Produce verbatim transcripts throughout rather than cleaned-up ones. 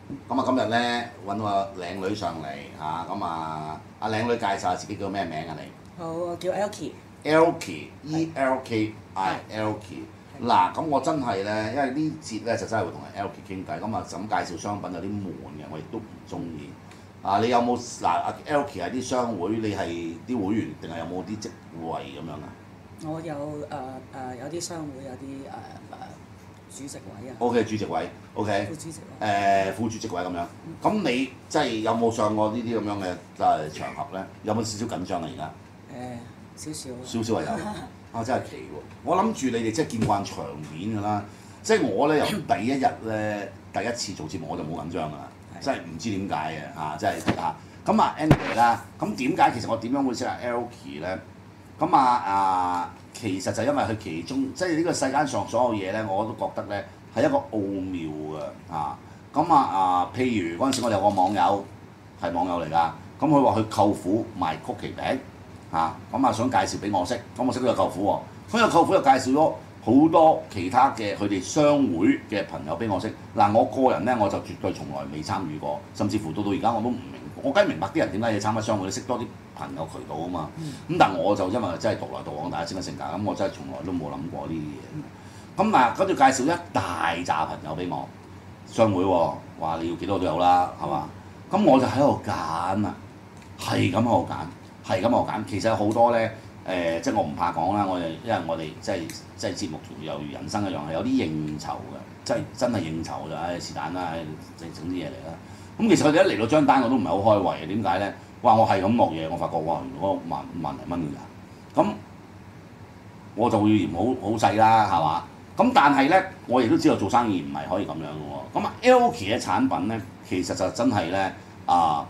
咁啊，今日咧揾個靚女上嚟嚇，咁啊，阿靚女介紹下自己叫咩名啊你好，我叫 Elky。 ？Elky E L K I Elky。嗱，咁我真係咧，因為呢節咧就真係會同阿 Elky 傾偈，咁啊就咁介紹商品有啲悶嘅，我亦都唔中意。啊，你有冇嗱阿 Elky 係啲商會，你係啲會員定係有冇啲職位咁樣啊？ 我有誒誒、呃呃、有啲商會有啲誒誒主席位啊。 O.K. 主席位，O.K. 副主席位。 誒、呃、副主席位咁樣，咁你即係有冇上過呢啲咁樣嘅誒場合咧？有冇少少緊張啊？而家誒少少。 少少係有，啊真係奇喎！我諗住你哋即係見慣場面㗎啦，即係我咧由第一日咧第一次做節目我就冇緊張㗎啦，真係唔知點解嘅嚇，真係嚇。咁啊 anyway 啦，咁點解其實我點樣會識阿 Elky 咧？咁啊啊，其實就因為佢其中即係呢個世間上所有嘢咧，我都覺得咧係一個奧妙嘅啊。咁啊啊，譬如嗰陣時我哋有個網友係網友嚟㗎，咁佢話佢舅父賣曲奇餅嚇，咁啊想介紹俾我識，咁我識到個舅父喎。咁個舅父又介紹咗好多其他嘅佢哋商會嘅朋友俾我識。嗱，我個人咧我就絕對從來未參與過，甚至乎到到而家我都唔明。我梗係明白啲人點解要參加商會，你識多啲朋友渠道啊嘛。咁、嗯、但係我就因為真係獨來獨往，大家知嘅性格，咁我真係從來都冇諗過呢啲嘢。咁嗱，跟住介紹一大紮朋友俾我，商會喎，話你要幾多都有啦，係嘛？咁我就喺度揀啊，係咁喺度揀，係咁喺度揀。其實好多咧，誒、呃，即係我唔怕講啦，我哋因為我哋即係即係節目猶如人生一樣，係有啲應酬嘅，即係真係應酬就唉是但啦，整整啲嘢嚟啦。咁其實佢哋一嚟到張單我都唔係好開胃嘅，點解咧？哇！我係咁落嘢，我發覺哇，原來嗰萬萬零蚊㗎咋，咁我就會嫌好好細啦，係嘛？咁但係咧，我亦都知道做生意唔係可以咁樣嘅喎。咁啊 Elky 嘅產品咧，其實就真係咧啊，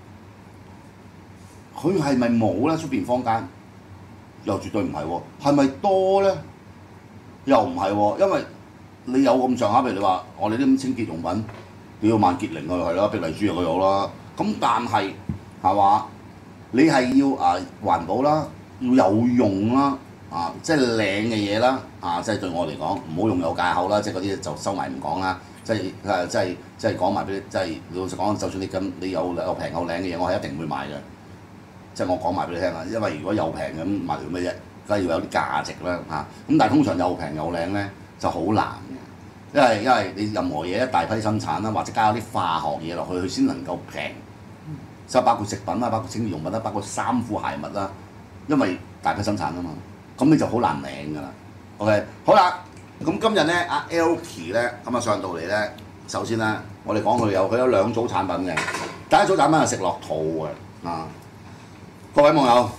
佢係咪冇咧？出邊坊間又絕對唔係喎，係咪多咧？又唔係喎，因為你有咁上下，譬如你話我哋啲咁清潔用品。你要萬潔靈佢係啦，碧麗珠又佢有啦。咁但係係嘛？你係要啊環保啦，要有用啦，啊即係靚嘅嘢啦，啊即係對我嚟講唔好用有戒口啦，即係嗰啲就收埋唔講啦。即係誒即係即係講埋俾你，即係老實講，就算你咁你有有平有靚嘅嘢，我係一定會買嘅。即係我講埋俾你聽啊，因為如果有平咁買嚟做咩啫？梗係要有啲價值啦嚇。咁但係通常又平又靚咧就好難嘅。因為因為你任何嘢一大批生產啦，或者加啲化學嘢落去，佢先能夠平。即係包括食品啦，包括清潔用品啦，包括衫褲鞋襪啦，因為大批生產啊嘛，咁你就好難領㗎啦。OK， 好啦，咁今日咧阿 Elky 咧咁啊上到嚟咧，首先咧我哋講佢有佢有兩組產品嘅，第一組產品係食落肚嘅啊，各位網友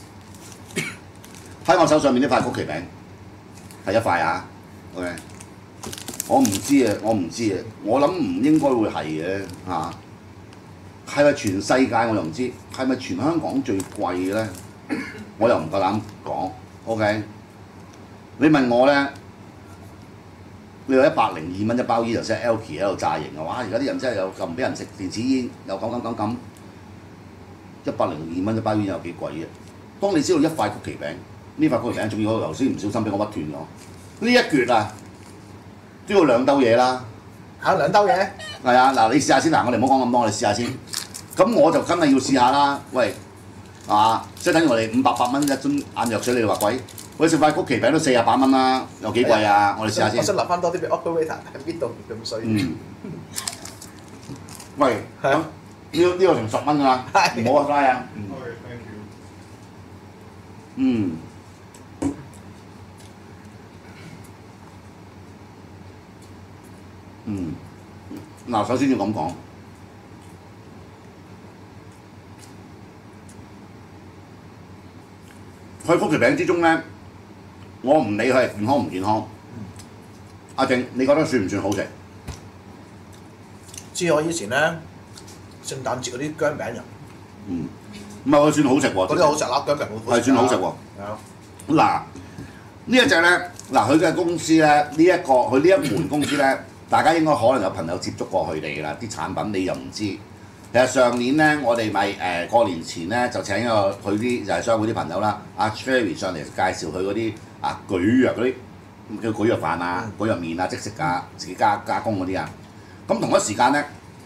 喺我手上面呢塊曲奇餅係一塊啊 ，OK。我唔知啊，我唔知啊，我諗唔應該會係嘅嚇。係咪全世界我又唔知，係咪全香港最貴嘅咧？我又唔夠膽講。OK， 你問我咧，你話一百零二蚊一包煙就識 Elky 喺度炸型嘅話，而家啲人真係又唔俾人食電子煙，又咁咁咁咁，一百零二蚊一包煙有幾貴嘅？當你知道一塊曲奇餅，呢塊曲奇餅仲要我頭先唔小心俾我屈斷咗，呢一橛啊！都要兩兜嘢啦， 嚇兩兜嘢？ 係啊，嗱你試下先嗱，我哋唔好講咁多，我哋試下先。咁我就真係要試下啦，喂，啊，即係等於我哋五百八蚊一樽眼藥水，你哋話貴？我哋食塊曲奇餅都四廿八蚊啦，有幾貴啊？我哋試下先。 我想留翻多啲俾 operator 喺邊度咁衰。 嗯。喂，係啊，呢呢個成十蚊㗎啦，唔好啊，嘥啊。嗯。嗯，嗱，首先要咁講，佢曲奇餅之中咧，我唔理佢係健康唔健康。阿正，你覺得算唔算好食？ 知我以前咧聖誕節嗰啲薑餅人， 嗯，唔係佢算好食喎。 嗰啲好食啦，薑餅好係算好食喎。 係啊。 嗱，呢一隻咧，嗱佢嘅公司咧，呢一個佢呢一門公司咧。大家應該可能有朋友接觸過佢哋㗎啦，啲產品你又唔知。其實上年咧，我哋咪誒過年前咧就請一個佢啲就係商會啲朋友啦，阿 Cherry 上嚟介紹佢嗰啲啊蒟蒻嗰啲叫蒟蒻飯啊、蒟蒻麵啊、即食啊、自己加加工嗰啲啊。咁同一時間咧，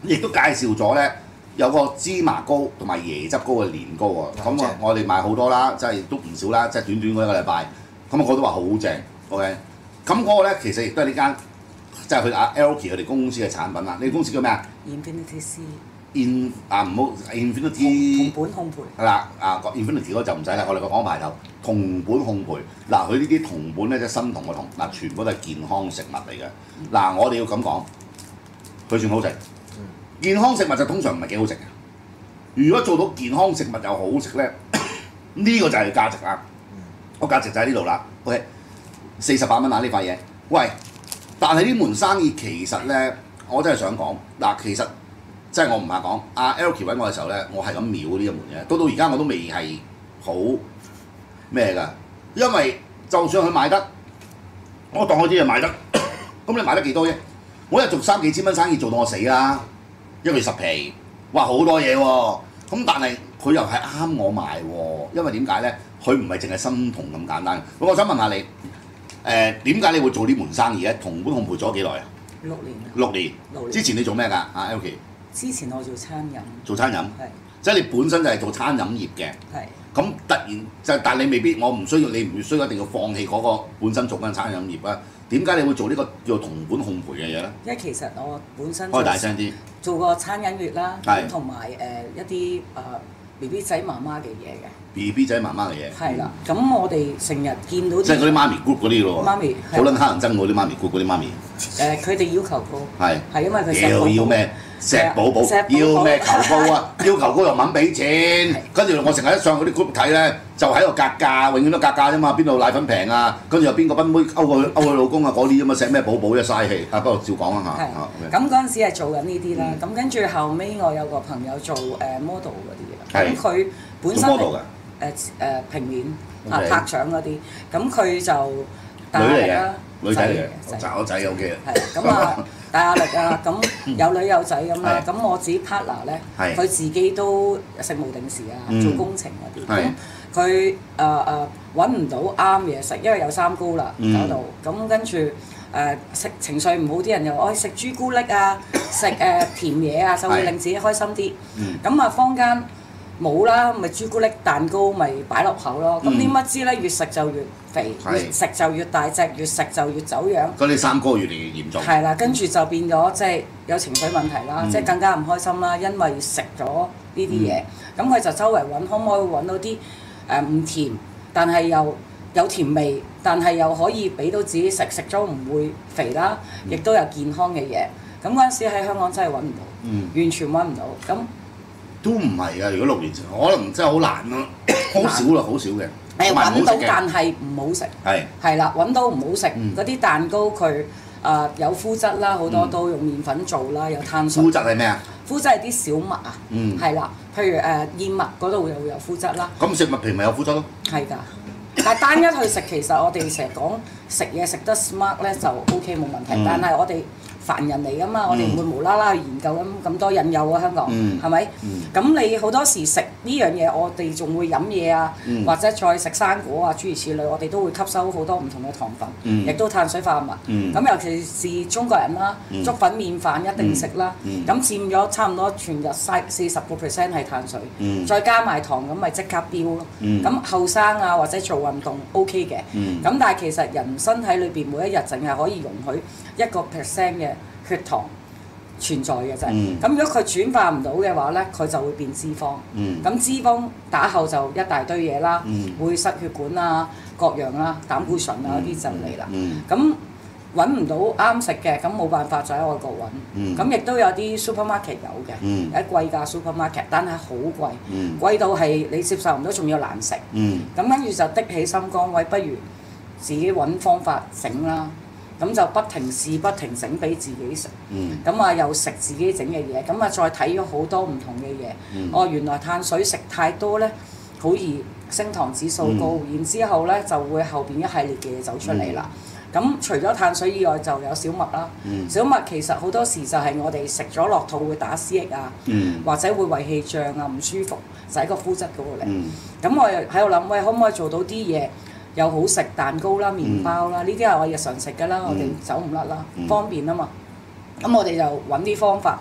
亦都介紹咗咧有個芝麻糕同埋椰汁糕嘅年糕喎。咁正啊，我哋買好多啦，即係都唔少啦，即係短短嗰一個禮拜。咁我都話好正 ，OK。咁嗰個咧其實亦都係呢間，即係佢阿 Elkie 佢哋公司嘅產品啦。你公司叫咩啊 Infinity C ？In 啊唔好同 Infinity 本烘焙係啦，啊個 Infinity 嗰個就唔使啦，我哋個講牌頭銅本烘焙。嗱，佢呢啲銅本咧即係新銅個銅，嗱全部都係健康食物嚟嘅。嗱，我哋要咁講，佢算好食。健康食物就通常唔係幾好食嘅。如果做到健康食物又好食咧，呢個就係價值啦。個價值就喺呢度啦。OK， 四十八蚊啊呢塊嘢。喂，但係呢門生意其實咧，我真係想講嗱，其實即係我唔怕講，阿 Elkie 揾我嘅時候咧，我係咁秒呢一門嘢，到到而家我都未係好咩㗎，因為就算佢賣得，我當佢啲嘢賣得，咁你賣得幾多啫？我一日做三幾千蚊生意做到我死啦，一個月十皮，哇好多嘢喎、啊！咁但係佢又係啱我賣喎，因為點解咧？佢唔係淨係新銅咁簡單。咁我想問下你，誒點解你會做呢門生意咧？銅本烘焙咗幾耐啊？ 六年啊。 六年。 六年。 之前你做咩㗎？阿 Elkie？ 之前我做餐飲。 做餐飲。 係。 即係你本身就係做餐飲業嘅。 係。 咁突然就，但你未必，我唔需要，你唔需要一定要放棄嗰個本身做緊餐飲業啊。點解你會做呢個叫做銅本烘焙嘅嘢咧？ 因為其實我本身開大聲啲。 做過餐飲業啦， 係同埋誒一啲誒 B B 仔媽媽嘅嘢嘅。 B B 仔媽媽嘅嘢。 係啦，咁我哋成日見到即係嗰啲媽咪 group 嗰啲咯喎。 媽咪。 好撚黑人憎嗰啲媽咪 group 嗰啲媽咪。 誒，佢哋要求高。 係。 係因為佢要要咩？石寶寶要咩球糕啊？要球糕又唔肯俾錢，跟住我成日一上嗰啲 group 睇咧，就喺度格價，永遠都格價啫嘛。邊度奶粉平啊？跟住又邊個賓妹勾佢勾佢老公啊？嗰啲啫嘛，石咩寶寶啫，嘥氣。啊，不過照講啊嚇。係。咁嗰陣時係做緊呢啲啦。咁跟住後尾我有個朋友做誒 model 嗰啲嘅，咁佢本身係誒誒平面啊拍相嗰啲，咁佢就女嚟嘅，女仔嚟嘅，仔我仔 O K 啊。係咁啊。大壓力啊！咁有女有仔咁啦，咁我自己 partner 咧，佢自己都食無定時啊，做工程嗰啲，咁佢誒誒揾唔到啱嘢食，因為有三高啦搞到，咁跟住誒食情緒唔好啲人又愛食朱古力啊，食誒甜嘢啊，就會令自己開心啲。咁啊坊間冇啦，咪朱古力蛋糕咪擺落口咯。咁點乜知咧？越食就越肥，越食就越大隻，越食就越走樣。 嗰啲三高越嚟越嚴重。 係啦，跟住就變咗即係有情緒問題啦，即係更加唔開心啦，因為食咗呢啲嘢。咁佢就周圍揾，可唔可以揾到啲誒唔甜，但係又有甜味，但係又可以俾到自己食，食咗唔會肥啦，亦都有健康嘅嘢。咁嗰陣時喺香港真係揾唔到，完全揾唔到。咁都唔係㗎，如果六年前，可能真係好難咯，好少啦，好少嘅。 誒揾到，但係唔好食。 係。係啦，揾到唔好食，嗰啲蛋糕佢誒有麩質啦，好多都用麵粉做啦，有碳水。 麩質係咩啊？ 麩質係啲小麥啊，係啦，譬如誒燕麥嗰度又會有麩質啦。 咁食麥皮咪有麩質咯？ 係㗎，但係單一去食，其實我哋成日講食嘢食得 smart 咧就 O K 冇問題，但係我哋凡人嚟㗎嘛，我哋唔會無啦啦去研究咁咁多引誘啊，香港係咪？咁你好多時食呢樣嘢，我哋仲會飲嘢啊，或者再食生果啊，諸如此類，我哋都會吸收好多唔同嘅糖分，亦都碳水化合物。咁尤其是中國人啦，粥粉麵飯一定食啦，咁佔咗差唔多全日曬四十個 percent 係碳水，再加埋糖咁咪即刻飆咯。咁後生啊或者做運動 O K 嘅，咁但係其實人身體裏邊每一日淨係可以容許一個 percent 嘅血糖存在嘅啫，咁、嗯、如果佢轉化唔到嘅話咧，佢就會變脂肪。咁、嗯、脂肪打後就一大堆嘢啦，嗯、會失血管啊、各樣啊、膽固醇啊嗰啲就嚟啦。咁揾唔到啱食嘅，咁冇辦法就喺外國揾。咁亦都有啲 supermarket 有嘅，嗯、有啲貴價 supermarket， 但係好貴，嗯、貴到係你接受唔到，仲要難食。咁跟住就的起心肝，喂，不如自己揾方法整啦。咁就不停試不停整俾自己食，咁啊、嗯、又食自己整嘅嘢，咁啊再睇咗好多唔同嘅嘢，嗯、哦原來碳水食太多咧，好易升糖指數高，嗯、然之後咧就會後邊一系列嘅嘢走出嚟啦。咁、嗯、除咗碳水以外，就有小麥啦。嗯、小麥其實好多時就係我哋食咗落肚會打思噎啊，嗯、或者會胃氣脹啊唔舒服，就係、是、個麩質嗰個嚟。咁、嗯、我又喺度諗，喂可唔可以做到啲嘢？又好食蛋糕啦、麵包啦，呢啲係我日常食㗎啦，我哋走唔甩啦，方便啊嘛。咁我哋就揾啲方法，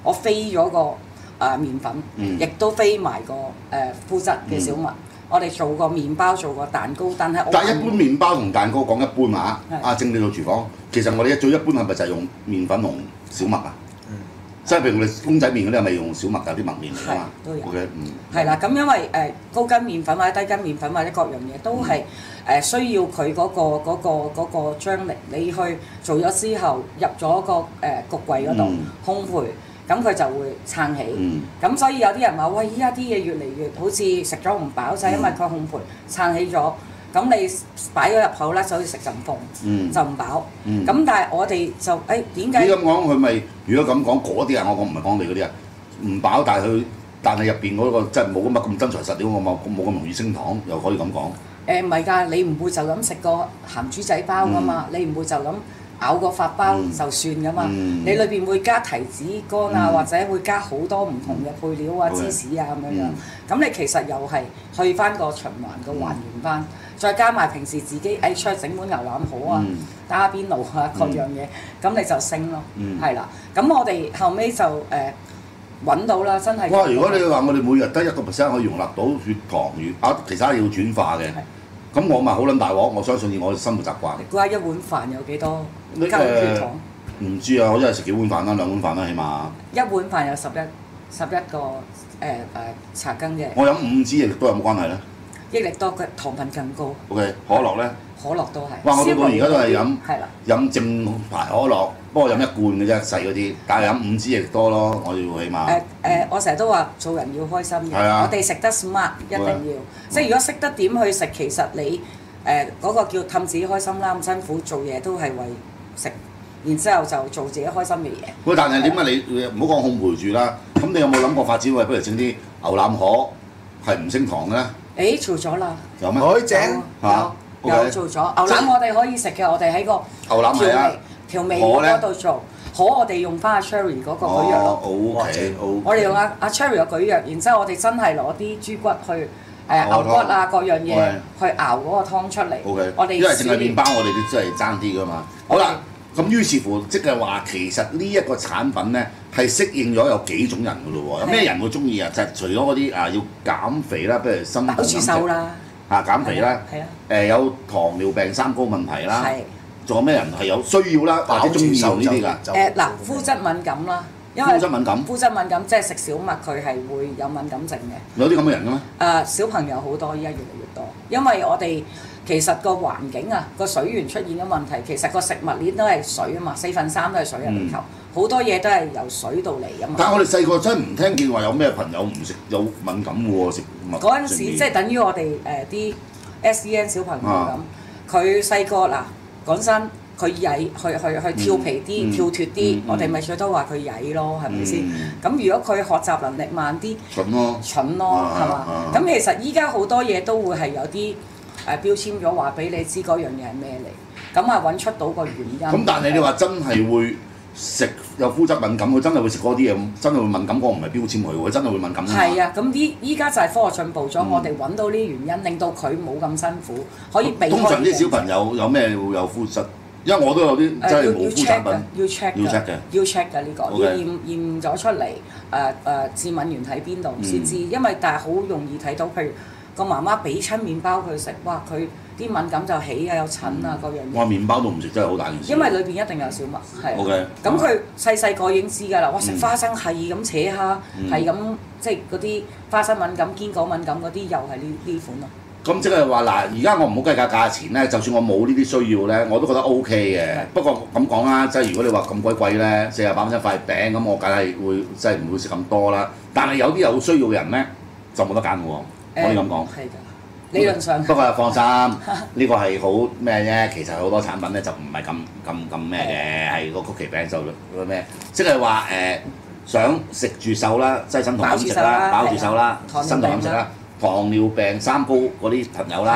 我飛咗個誒麵粉，亦都飛埋個誒麩質嘅小麥。我哋做個麵包，做個蛋糕，但係我但係一般麵包同蛋糕講一般啊，阿正你到廚房，其實我哋最一般係咪就係用麵粉同小麥啊？即係譬如我哋公仔麵嗰啲係咪用小麥㗎？啲麥麵嚟㗎嘛？ 都有。 OK，嗯。 係啦，咁因為誒高筋麵粉或者低筋麵粉或者各樣嘢都係誒需要佢嗰個嗰個嗰個張力，你去做咗之後入咗個誒焗櫃嗰度烘焙。咁佢就會撐起，咁、嗯、所以有啲人話：喂，依家啲嘢越嚟越好似食咗唔飽，就係、嗯、因為佢烘焙撐起咗。咁你擺咗入口咧，就好似食陣風，嗯、就唔飽。咁、嗯、但係我哋就誒點解？你咁講佢咪？如果咁講嗰啲啊，我講唔係講你嗰啲啊，唔飽，但係佢但係入邊嗰個即係冇咁乜咁真材實料，我冇冇咁容易升糖，又可以咁講。誒唔係㗎，你唔會就咁食個鹹豬仔包㗎嘛，嗯、你唔會就咁。咬個發包就算噶嘛，嗯、你裏邊會加提子乾啊，嗯、或者會加好多唔同嘅配料啊、嗯、芝士啊咁樣樣，咁、嗯、你其實又係去翻個循環個還原翻，嗯、再加埋平時自己誒出去整碗牛腩好啊、嗯、打下邊爐啊各樣嘢，咁、嗯、你就升咯，係啦、嗯，咁我哋後尾就誒揾、呃、到啦，真係。哇！ 如果你話我哋每日得一個 percent 可以容納到血糖與啊其他嘢要轉化嘅。咁我咪好撚大鑊，我相信以我嘅生活習慣。 你估下一碗飯有幾多加血糖？ 唔知啊，我一日食幾碗飯啦，兩碗飯啦，起碼。 一碗飯有十一十一個誒誒、呃呃、茶羹嘅。 我飲五支益力多有冇關係咧？ 益力多嘅糖分更高。 OK，可樂咧？ 可樂都係。 哇！我到到而家都係飲， 係啦， 飲正牌可樂，不過飲一罐嘅啫，細嗰啲。但係飲五支益力多咯，我要起碼。誒誒，我成日都話做人要開心嘅，我哋食得 smart 一定要。即係如果識得點去食，其實你誒嗰個叫氹自己開心啦，咁辛苦做嘢都係為食，然之後就做自己開心嘅嘢。 喂，但係點解你唔好講烘焙住啦？咁你有冇諗過發展喂，不如整啲牛腩河係唔升糖嘅咧？ 誒，做咗啦。 有咩？ 海井嚇。 有做咗牛腩，我哋可以食嘅，我哋喺個牛腩係啊調味嗰度做，可我哋用翻阿 Cherry 嗰個蒟蒻咯。 O K O K。我哋用阿阿 Cherry 個蒟蒻，然之後我哋真係攞啲豬骨去誒牛骨啊各樣嘢去熬嗰個湯出嚟。 O K。 我哋因為淨係麵包，我哋都真係爭啲噶嘛。好啦，咁於是乎即係話，其實呢一個產品咧係適應咗有幾種人噶咯喎。有咩人會中意啊？就係除咗嗰啲啊要減肥啦，譬如心動飲食啦。嚇減肥啦，誒有糖尿病三高問題啦，仲有咩人係有需要啦，或者中意用呢啲㗎？ 誒嗱，膚質敏感啦，因為膚質敏感， 膚質敏感即係食小麥佢係會有敏感症嘅。 有啲咁嘅人嘅咩？ 誒小朋友好多，依家越嚟越多，因為我哋其實個環境啊，個水源出現咗問題，其實個食物鏈都係水啊嘛，四分三都係水入地球，好多嘢都係由水度嚟㗎嘛。 但係我哋細個真係唔聽見話有咩朋友唔食有敏感嘅喎，食物。 嗰陣時即係等於我哋誒啲 S E N 小朋友咁，佢細個嗱講真，佢曳，去去去跳皮啲、跳脱啲，我哋咪最多話佢曳咯，係咪先？咁如果佢學習能力慢啲， 蠢咯， 蠢咯，係嘛？咁其實依家好多嘢都會係有啲誒標籤咗，話俾你知嗰樣嘢係咩嚟，咁啊揾出到個原因。 咁但係你話真係會食有膚質敏感，佢真係會食嗰啲嘢，真係會敏感，嗰個唔係標籤佢喎，真係會敏感。 係啊，咁依依家就係科學進步咗，我哋揾到呢啲原因，令到佢冇咁辛苦，可以避開。通常啲小朋友有咩會有膚質？因為我都有啲真係冇膚產品。 要 check 嘅，要 check 嘅，要 check 嘅呢個，要驗驗咗出嚟，誒誒致敏源喺邊度先知，因為但係好容易睇到，譬如個媽媽俾親麵包佢食，哇佢啲敏感就起啊，有疹啊各樣嘢。 哇！麵包都唔食真係好大件事。 因為裏邊一定有小麥，係。 OK。 咁佢細細個已經知㗎啦，哇！食花生係咁扯蝦，係咁即係嗰啲花生敏感、堅果敏感嗰啲，又係呢呢款咯。 咁即係話嗱，而家我唔好計價價錢咧，就算我冇呢啲需要咧，我都覺得 O K 嘅。不過咁講啦，即係如果你話咁鬼貴咧，四十八蚊一塊餅，咁我梗係會即係唔會食咁多啦。但係有啲有需要嘅人咧，就冇得揀嘅喎，可以咁講。係㗎。理論上，不過放心，呢個係好咩啫？其實好多產品咧就唔係咁咁咁咩嘅，係個曲奇餅就嗰咩，即係話誒想食住瘦啦，即係生酮飲食啦，飽住瘦啦，生酮飲食啦，糖尿病三高嗰啲朋友啦，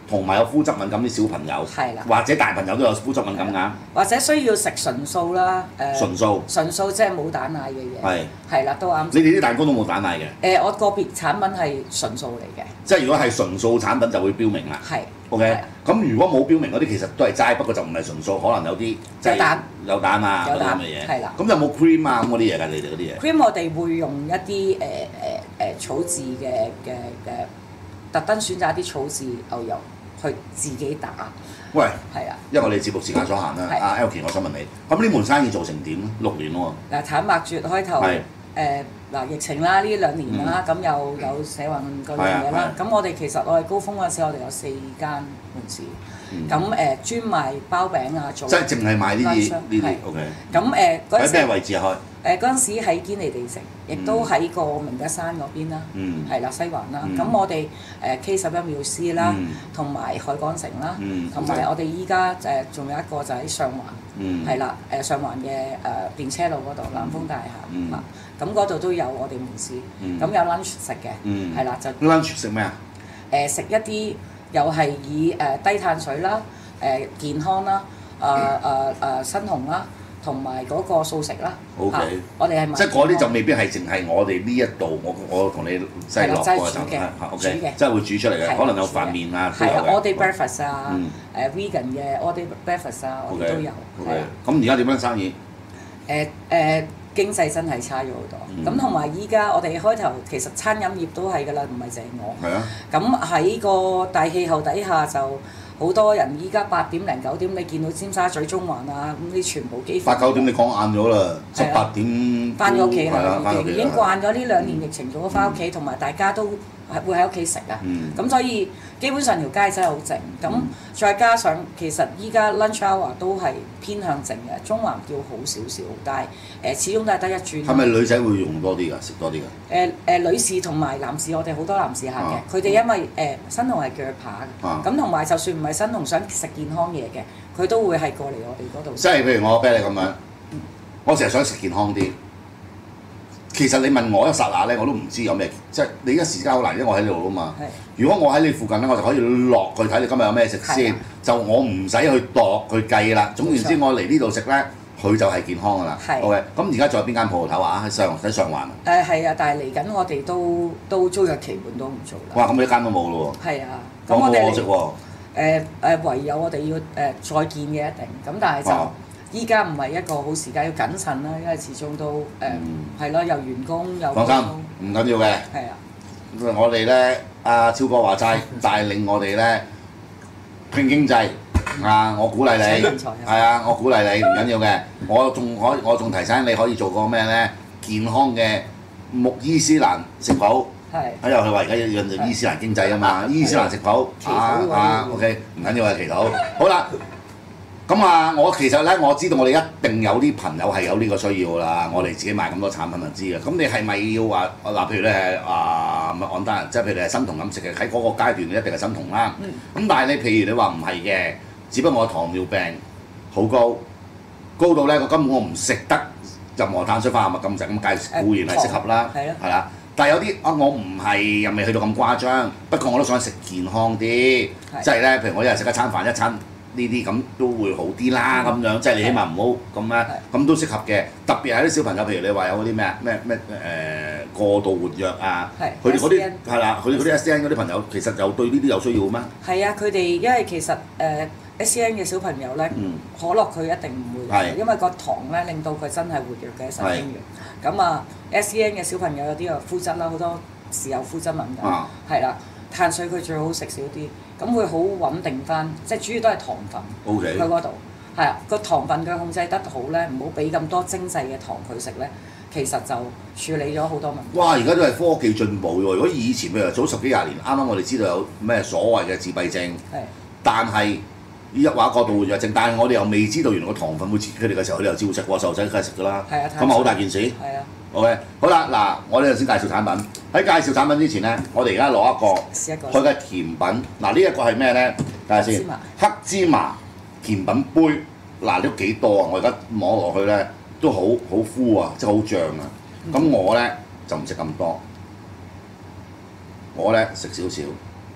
同埋有膚質敏感啲小朋友， 係啦， 或者大朋友都有膚質敏感㗎。 或者需要食純素啦，誒純素， 純素即係冇蛋奶嘅嘢， 係係啦，都啱。 你哋啲蛋糕都冇蛋奶嘅？ 誒，我個別產品係純素嚟嘅， 即係如果係純素產品就會標明啦。 係。 OK，咁如果冇標明嗰啲其實都係齋，不過就唔係純素，可能有啲即係有蛋有蛋啊嗰啲咁有蛋嘅嘢。 係啦咁有冇 cream 啊咁嗰啲嘢㗎？你哋嗰啲嘢？ cream 我哋會用一啲誒誒誒草字嘅嘅嘅，特登選擇一啲草字牛油去自己打。 喂， 係啊， 因為我哋節目時間所限啦， 係阿 Elkie，我想問你，咁呢門生意做成點？六年喎。 嗱，坦白説開頭係誒嗱疫情啦，呢兩年啦，咁有有社運嗰樣嘢啦，咁我哋其實我哋高峰嗰陣時，我哋有四間門市，咁誒專賣包餅啊，做即係淨係賣呢啲呢啲係 ，OK。 咁誒嗰陣喺咩時位置開？ 誒嗰陣時喺堅尼地城，亦都喺個明德山嗰邊啦， 嗯係啦西環啦。 嗯咁我哋誒 K 十一妙思啦嗯， 同埋海港城啦嗯， 同埋我哋依家誒仲有一個就喺上環， 嗯係啦誒上環嘅誒電車路嗰度南豐大嗯廈啊，咁嗰度都有我哋門市， 嗯咁有 lunch 食嘅， 嗯係啦就 lunch 食咩啊？ 誒食一啲又係以誒低碳水啦、誒健康啦、誒誒誒新紅啦。同埋嗰個素食啦 OK 嚇我哋係即係嗰啲就未必係淨係我哋呢一度，我我同你擠落嗰個就係 OK，即係會煮出嚟嘅，可能有飯麵啊都有係啊嘅。 ，all day breakfast 啊嗯， 誒 vegan 嘅 all day breakfast 啊，我哋都有。係 OK， 啊咁而家點樣生意？ 誒誒經濟真係差咗好多，咁同埋依家我哋開頭其實餐飲業都係㗎啦，唔係淨係我。 係啊。 咁喺個大氣候底下就好多人依家八點零九點，你見到尖沙咀中環啊，咁啲全部幾乎八九點你講晏咗啦，七八點翻咗屋企係啦啦， 返屋企啦已經慣咗呢兩年疫情咗翻屋企，同埋大家都係會喺屋企食啊。 嗯咁所以基本上條街真係好靜。咁再加上其實依家 lunch hour 都係偏向靜嘅，中環叫好少少，但係誒始終都係得一轉。 係咪女仔會用多啲㗎？食多啲㗎？ 誒誒女士同埋男士，我哋好多男士客啊嘅，佢哋因為誒新紅係鋸扒啊嘅，咁同埋就算唔係新紅想食健康嘢嘅，佢都會係過嚟我哋嗰度食。 即係譬如我啤你咁樣，我成日想食健康啲。其實你問我一剎那咧，我都唔知有咩，即係你而家時間好難，因為我喺呢度啊嘛。 係如果我喺你附近咧，我就可以落去睇你今日有咩食先係啊， 就我唔使去度去計啦。總言之， 冇錯我嚟呢度食咧，佢就係健康㗎啦。 係 OK，咁而家仲有邊間鋪頭啊？喺上喺上環啊？ 誒係啊，但係嚟緊我哋都都租約期滿都唔做啦。 哇！咁一間都冇咯係啊， 喎，咁咁我哋好可惜喎。 誒誒唯有我哋要誒再見嘅一定，咁但係哦就依家唔係一個好時間，要謹慎啦，因為始終都誒嗯係咯，有員工有放心，唔緊要嘅。 係啊， 我哋咧，阿超哥話齋，帶領我哋咧拼經濟啊！我鼓勵你， 請人才啊係啊，我鼓勵你，唔緊要嘅。我仲可，我仲提醒你可以做個咩咧？健康嘅木伊斯蘭食譜。 係喺度佢話而家要做伊斯蘭經濟啊嘛，伊斯蘭食譜祈禱喎啊啊，OK，唔緊要啊，祈禱。好啦，咁啊，我其實咧我知道我哋一定有啲朋友係有呢個需要啦，我哋自己賣咁多產品就知嘅。咁你係咪要話嗱？譬如咧啊，唔係按單，即係譬如你係生酮飲食嘅，喺嗰個階段你一定係生酮啦。咁、但係你譬如你話唔係嘅，只不過我糖尿病好高，高到咧我根本我唔食得任何碳水化合物咁食，咁梗係固然係適合啦， 係咯係啦。但係有啲啊，我唔係又未去到咁誇張，不過我都想食健康啲，即係咧，譬如我一日食一餐飯一餐呢啲咁都會好啲啦咁樣，即係你起碼唔好咁咧，咁都適合嘅。特別係啲小朋友，譬如你話有嗰啲咩咩咩誒過度活躍啊，佢哋嗰啲係啦，佢哋嗰啲 S D N 嗰啲朋友其實又對呢啲有需要咩？ 係啊，佢哋因為其實誒 S C N 嘅小朋友咧， 嗯可樂佢一定唔會係， 因為個糖咧令到佢真係活躍嘅神經元。咁啊 S C N 嘅小朋友有啲啊膚質啦，好多時有膚質敏感啊， 係啦，碳水佢最好食少啲，咁會好穩定翻，即係主要都係糖分。 OK 佢嗰度係啊，個糖分佢控制得好咧，唔好俾咁多精製嘅糖佢食咧，其實就處理咗好多問題。 哇！而家都係科技進步喎。如果以前譬如早十幾廿年，啱啱我哋知道有咩所謂嘅自閉症， 係但係呢一話過度活躍症，但係我哋又未知道原來個糖分會刺激佢哋嘅時候，佢哋又照食喎，細路仔梗係食㗎啦。 係啊， 咁啊好大件事。 係啊， OK，好啦，嗱，我哋頭先介紹產品。喺介紹產品之前咧，我哋而家攞一個試一個佢嘅甜品。嗱，呢一個係咩咧？睇下先。黑芝麻甜品杯。嗱，都幾多啊？我而家摸落去咧，都好好敷啊，即係好脹啊。咁我咧就唔食咁多，我咧食少少。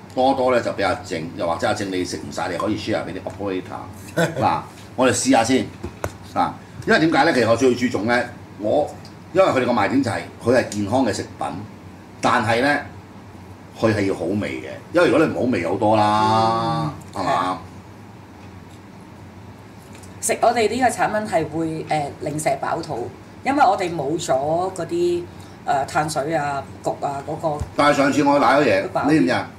多多咧就俾阿正，又或者阿正你食唔晒，你可以 share 俾啲 operator 嗱，我哋試下先嗱，因為點解咧？其實我最注重咧，我因為佢哋個賣點就係佢係健康嘅食品，但係咧佢係要好味嘅，因為如果你唔好味好多啦，係嘛、嗯？ 食我哋呢個產品係會誒、呃、零舍飽肚，因為我哋冇咗嗰啲誒碳水啊、焗啊嗰、嗰個。 但係上次我買咗嘢，你知唔知啊？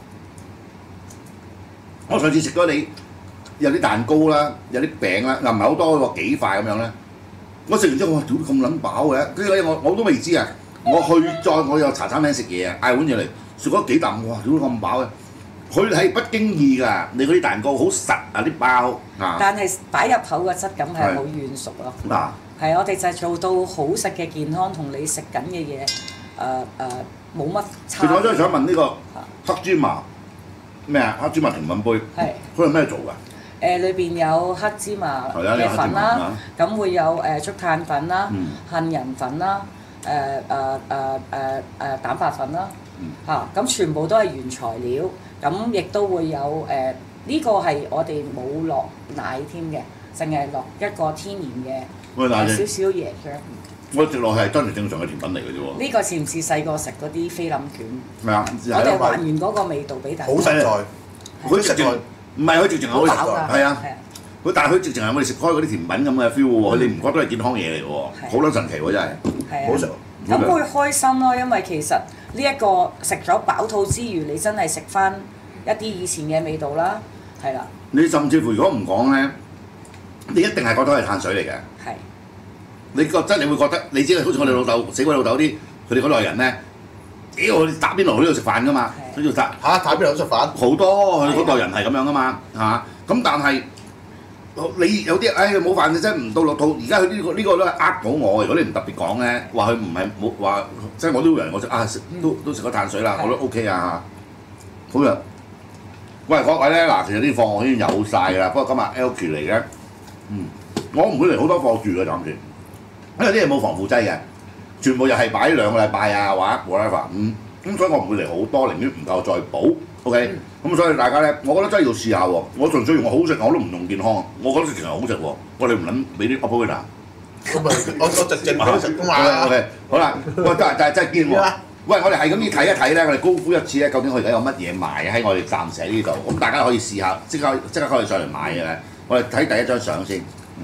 我上次食咗你有啲蛋糕啦，有啲餅啦，又唔係好多喎，幾塊咁樣咧。我食完之後，我話屌咁撚飽嘅，跟住咧我我都未知啊！我去再我有茶餐廳食嘢啊，嗌碗嘢嚟，食咗幾啖，哇！屌咁飽嘅。佢係不經意㗎，你嗰啲蛋糕好實啊啲包啊， 但係擺入口嘅質感係好軟熟咯。 嗱， 係我哋就係做到好食嘅健康，同你食緊嘅嘢誒誒冇乜差。 其實我真係想問呢個黑芝麻咩啊？黑芝麻甜品杯， 係佢係咩做㗎？ 誒裏邊有黑芝麻嘅粉啦，咁會有誒竹炭粉啦、杏仁粉啦、誒誒誒誒誒蛋白粉啦，嚇咁全部都係原材料。咁亦都會有誒，呢、呃這個係我哋冇落奶添嘅，淨係落一個天然嘅少少椰漿。 我食落去係真係正常嘅甜品嚟嘅啫喎。呢個似唔似細個食嗰啲菲林卷？ 係啊， 我哋還原嗰個味道俾大家。 好實在， 佢直情唔係佢直情係好實在，係啊。佢但係佢直情係我哋食開嗰啲甜品咁嘅 feel 喎，你唔覺得係健康嘢嚟喎？好撚神奇喎真係。 係啊。 好食。 咁會開心咯，因為其實呢一個食咗飽肚之餘，你真係食翻一啲以前嘅味道啦，係啦。 你甚至乎如果唔講咧，你一定係覺得係碳水嚟嘅。 係。 你覺得你會覺得，你知好似我哋老豆死鬼老豆啲，佢哋嗰代人咧，屌我哋打邊爐喺度食飯噶嘛，喺度打嚇打邊爐食飯， 好多佢嗰代人係咁樣噶嘛，嚇咁但係。你有啲唉冇飯嘅真係唔到落肚，而家佢呢個呢、呢個都係呃到我。如果你唔特別講咧，話佢唔係冇話，即係我都以為我食啊食都都食咗碳水啦，我都 OK 啊，好嘅。喂各位咧嗱，其實啲貨我已經有晒㗎啦，不過今日 L Q 嚟嘅，嗯，我唔會嚟好多貨住嘅暫時，因為啲嘢冇防腐劑嘅，全部又係擺兩個禮拜啊或者 whatever，嗯，咁所以我唔會嚟好多，寧願唔夠再補。OK，咁、嗯、所以大家咧，我覺得真係要試下喎。我純粹用我好食，我都唔用健康。我覺得直情係好食喎。我哋唔撚俾啲 operator。 咁咪我我直情好食㗎嘛。 OK， 好啦，喂，真係真係真係堅喎。喂，我哋係咁要睇一睇咧，我哋高呼一次咧，究竟佢而家有乜嘢賣喺我哋暫時喺呢度。咁大家可以試下，即刻即刻可以上嚟買嘅。我哋睇第一張相先。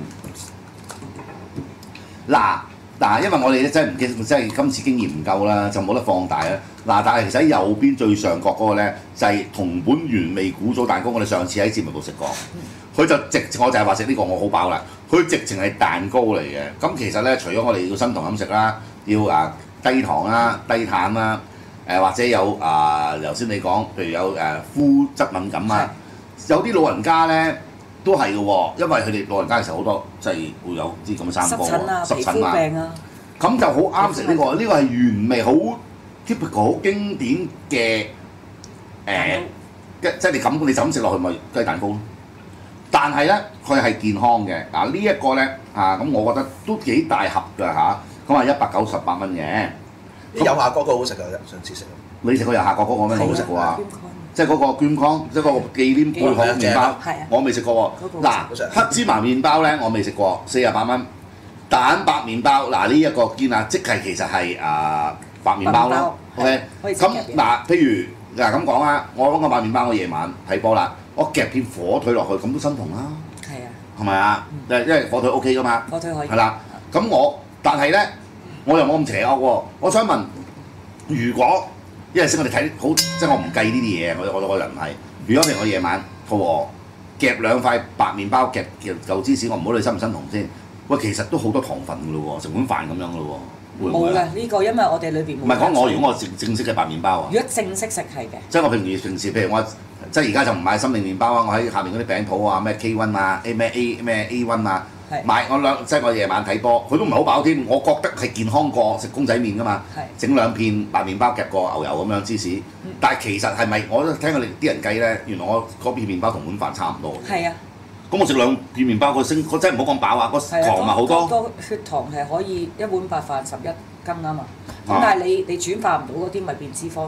嗱、嗯。嗱，因為我哋咧真係唔記，真係今次經驗唔夠啦，就冇得放大啦。嗱，但係其實喺右邊最上角嗰個咧，就係、是、同本原味古早蛋糕。我哋上次喺節目度食過，佢就直，我就係話食呢個我好飽啦。佢直情係蛋糕嚟嘅。咁其實咧，除咗我哋要生酮飲食啦，要啊低糖啦、低碳啦，誒、呃、或者有啊頭先你講，譬如有誒膚質敏感啊，有啲老人家咧。都係嘅喎，因為佢哋老人家嘅時候好多即係會有啲咁嘅生波喎，濕疹啊，咁就好啱食呢個。呢個係原味好 typical 好經典嘅誒，即即係你咁你就咁食落去咪雞蛋糕咯。但係咧，佢係健康嘅。嗱呢一個咧啊，咁我覺得都幾大盒㗎嚇，咁係一百九十八蚊嘅。 啲有夏角嗰個好食㗎，上次食。 你食過有夏角嗰個咩？好食喎啊！即係嗰個捐康，即係嗰個紀念貝殼麵包，我未食過喎。嗱，黑芝麻麵包咧，我未食過，四十八蚊。蛋白麵包，嗱呢一個堅啊，即係其實係啊白麵包咯。OK，咁嗱，譬如嗱咁講啊，我攞個白麵包，我夜晚睇波啦，我夾片火腿落去，咁都生酮啦。 係啊。係咪啊？因為火腿 OK 噶嘛。 火腿可以。 係啦，咁我但係咧，我又冇咁邪惡喎。我想問，如果因為先我哋睇好，即係我唔計呢啲嘢，我我個人係。如果譬如我夜晚肚餓，夾兩塊白麵包，夾夾嚿芝士，我唔好理生唔生酮先。喂，其實都好多糖分㗎咯喎，成碗飯咁樣㗎咯喎。 冇嘅呢個，因為我哋裏邊冇。 唔係講我，如果我正正式嘅白麵包啊。 如果正式食係嘅。即係我平時平時譬如我即係而家就唔買心靈麵包啊，我喺下面嗰啲餅鋪啊，咩 K 一啊，A 咩 A 咩 A 一啊。買我兩即係我夜晚睇波，佢都唔係好飽添。我覺得係健康過食公仔麵㗎嘛。整兩片白麵包夾個牛油咁樣芝士，嗯、但係其實係咪我都聽佢哋啲人計咧？原來我嗰片麵包同碗飯差唔多。 係啊。咁我食兩片麵包，個升個真係唔好咁飽啊！個糖咪好多。 個血糖係可以一碗白飯十一斤啊嘛。咁、嗯、但係你你轉化唔到嗰啲，咪變脂肪咯。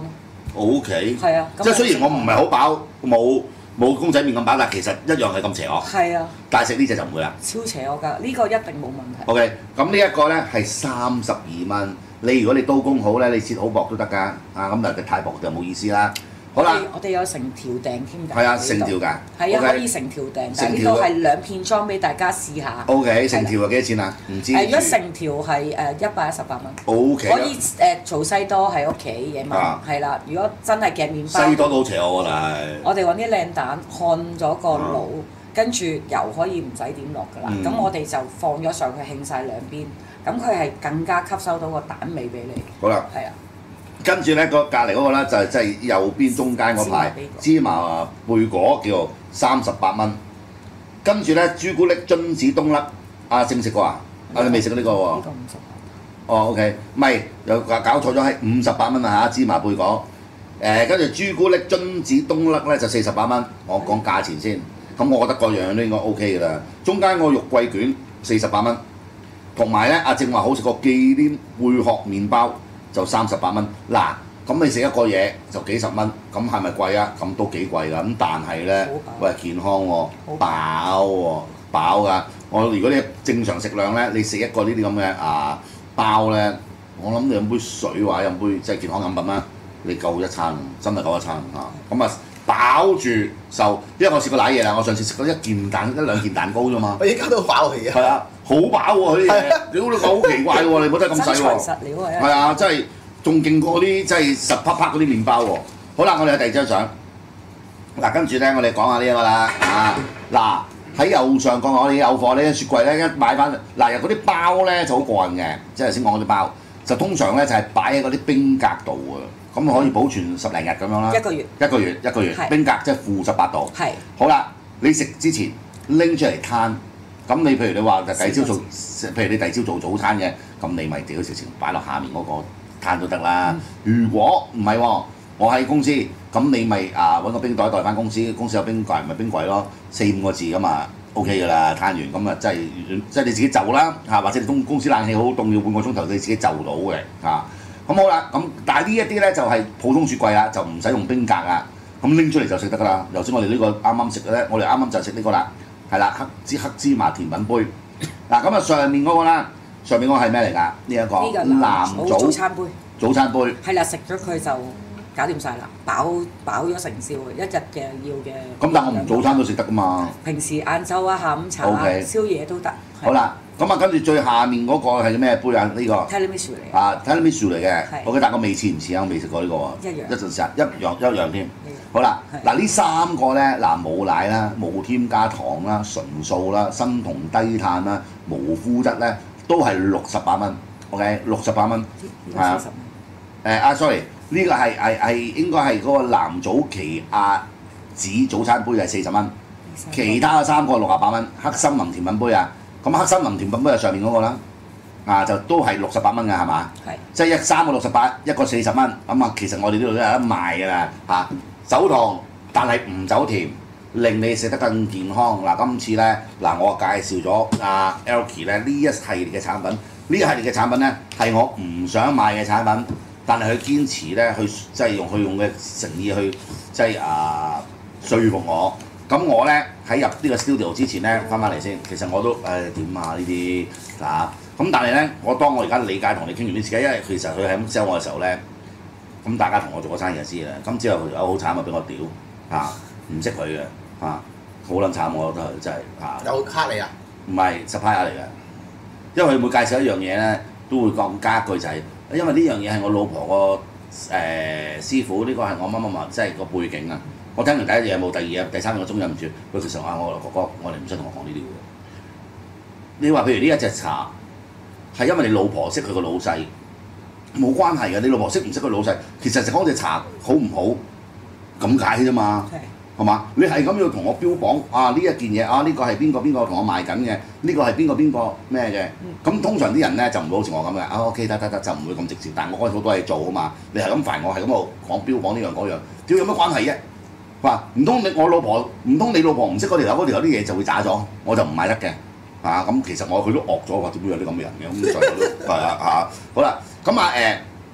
O K。 係啊， 即係雖然我唔係好飽，冇冇公仔麵咁飽，但其實一樣係咁邪惡。 係啊， 但係食呢只就唔會啦。 超邪惡㗎，呢個一定冇問題。 O K，咁呢一個咧係三十二蚊。你如果你刀工好咧，你切好薄都得㗎。啊，咁但係太薄就冇意思啦。好啦， 我哋有成條訂添㗎。 係啊，成條㗎。 係啊，可以成條訂，但係呢個係兩片裝俾大家試下。 O K，成條係幾多錢啊？唔知。 誒，如果成條係誒一百一十八蚊。 O K。 可以誒做西多喺屋企夜晚，係啦。如果真係夾麵包， 西多都好邪惡㗎啦。 我哋揾啲靚蛋烘咗個爐，跟住油可以唔使點落㗎啦。咁我哋就放咗上去，興晒兩邊，咁佢係更加吸收到個蛋味俾你。 好啦。 係啊。 跟住咧個隔離嗰個咧就係即係右邊中間嗰排芝麻貝果叫做三十八蚊，跟住咧朱古力榛子冬粒，啊正食過啊？啊你未食過呢個喎？呢個五十八。哦 OK， 唔係又搞錯咗係五十八蚊啊嚇！芝麻貝果，誒跟住朱古力榛子冬粒咧就四十八蚊，我講價錢先，咁我覺得個樣都應該 OK 㗎啦。中間個肉桂卷四十八蚊，同埋咧阿正話好食個忌廉貝殼麵包。就三十八蚊，嗱，咁你食一個嘢就幾十蚊，咁係咪貴啊？咁都幾貴㗎，咁但係咧，喂健康喎，飽喎，飽㗎。我如果你正常食量咧，你食一個呢啲咁嘅啊包咧，我諗你飲杯水或者飲杯即係健康飲品啦，你夠一餐，真係夠一餐嚇。咁啊飽住受，因為我試過瀨嘢啦，我上次食咗一件蛋一兩件蛋糕啫嘛。 我而家都飽氣啊！ 係啊。好飽喎！佢啲嘢，屌你講好奇怪喎！你冇得咁細喎，係啊，真係仲勁過啲真係實啪啪嗰啲麵包喎。好啦，我哋睇第二張相。嗱，跟住咧，我哋講下呢一個啦。啊，嗱喺右上角我哋有貨呢，雪櫃咧一買翻，嗱有嗰啲包咧就好過癮嘅，即係先講嗰啲包，就通常咧就係擺喺嗰啲冰格度嘅，咁可以保存十零日咁樣啦。 一個月。一個月一個月，冰格即係負十八度。 係。好啦，你食之前拎出嚟攤。咁你譬如你話第二朝做，譬如你第二朝做早餐嘅，咁你咪屌直情擺落下面嗰個攤都得啦。嗯、如果唔係喎，我喺公司，咁你咪啊揾個冰袋袋翻公司，公司有冰櫃咪冰櫃咯，四五個字咁啊 OK 㗎啦，攤完咁啊真係即係你自己就啦嚇，或者你公公司冷氣好凍要半個鐘頭，你自己就到嘅嚇。咁好啦，咁但係呢一啲咧就係普通雪櫃啦，就唔使用，用冰格啊，咁拎出嚟就食得㗎啦。頭先我哋呢個啱啱食嘅咧，我哋啱啱就食呢個啦。係啦，黑芝黑芝麻甜品杯。嗱咁啊，上面嗰個啦，上面嗰個係咩嚟㗎？呢一個藍藻早餐杯。 早餐杯。係啦，食咗佢就搞掂晒啦，飽飽咗成宵一日嘅要嘅。 咁但係我唔早餐都食得㗎嘛。 平時晏晝啊、下午茶啊、 okay. 宵夜都得。 好啦，咁啊跟住最下面嗰個係咩杯啊？呢、這個。 Tiramisu 嚟。 啊 Tiramisu 嚟嘅。我記得個味似唔似啊？我未食過呢個喎。 一樣。 一陣時一樣一樣添。好啦，嗱呢三個咧，嗱冇奶啦，冇添加糖啦，純素啦，生酮低碳啦，無麩質咧，都係六十八蚊 ，OK， 六十八蚊，係啊，誒啊 sorry，呢個係係係應該係嗰個藍藻奇亞籽早餐杯係四十蚊，其他嘅三個六十八蚊，黑森林甜品杯啊，咁黑森林甜品杯係上面嗰個啦，啊就都係六十八蚊㗎係嘛？係，即係一三個六十八，一個四十蚊，咁啊其實我哋呢度都有得賣㗎啦嚇。走糖，但係唔走甜，令你食得更健康。嗱，今次咧，嗱我介紹咗阿 Elky 咧呢一系列嘅產品，呢一系列嘅產品咧係我唔想買嘅產品，但係佢堅持咧去即係用佢用嘅誠意去即係啊説服我。咁我咧喺入呢個 studio 之前咧，翻返嚟先，其實我都誒點啊呢啲嗱，咁但係咧，我當我而家理解同你傾完啲事嘅，因為其實佢喺咁 sell 我嘅時候咧。咁大家同我做過生意就知啦。咁之後佢有好慘啊，俾我屌嚇，唔識佢嘅嚇，好撚慘我覺得佢真係嚇。 有黑你啊？ 唔係 supplier 嚟嘅，因為佢每介紹一樣嘢咧，都會講加一句就係、是，因為呢樣嘢係我老婆個誒、呃、師傅，呢、這個係我乜乜乜，即係個背景啊。我聽完第一嘢冇，第二嘢、第三個鐘忍唔住，佢其實話我哥哥，我哋唔使同我講呢啲嘅。你話譬如呢一隻茶，係因為你老婆識佢個老細。冇關係嘅，你老婆識唔識佢老細？其實食嗰隻茶好唔好咁解啫嘛，係嘛？你係咁要同我標榜啊呢一件嘢啊呢、呢個係邊個邊個同我賣緊嘅？呢、呢個係邊個邊個咩嘅？咁、嗯、通常啲人咧就唔會好似我咁嘅，啊 OK 得得得就唔會咁直接。但係我開好多嘢做啊嘛，你係咁煩我係咁度講標榜呢樣嗰樣，屌有乜關係啫？話唔通你我老婆唔通你老婆唔識嗰條友嗰條友啲嘢就會渣咗，我就唔買得嘅。啊咁其實我佢都惡咗喎，點會有啲咁嘅人嘅？咁所以都係啊嚇好啦。咁啊誒，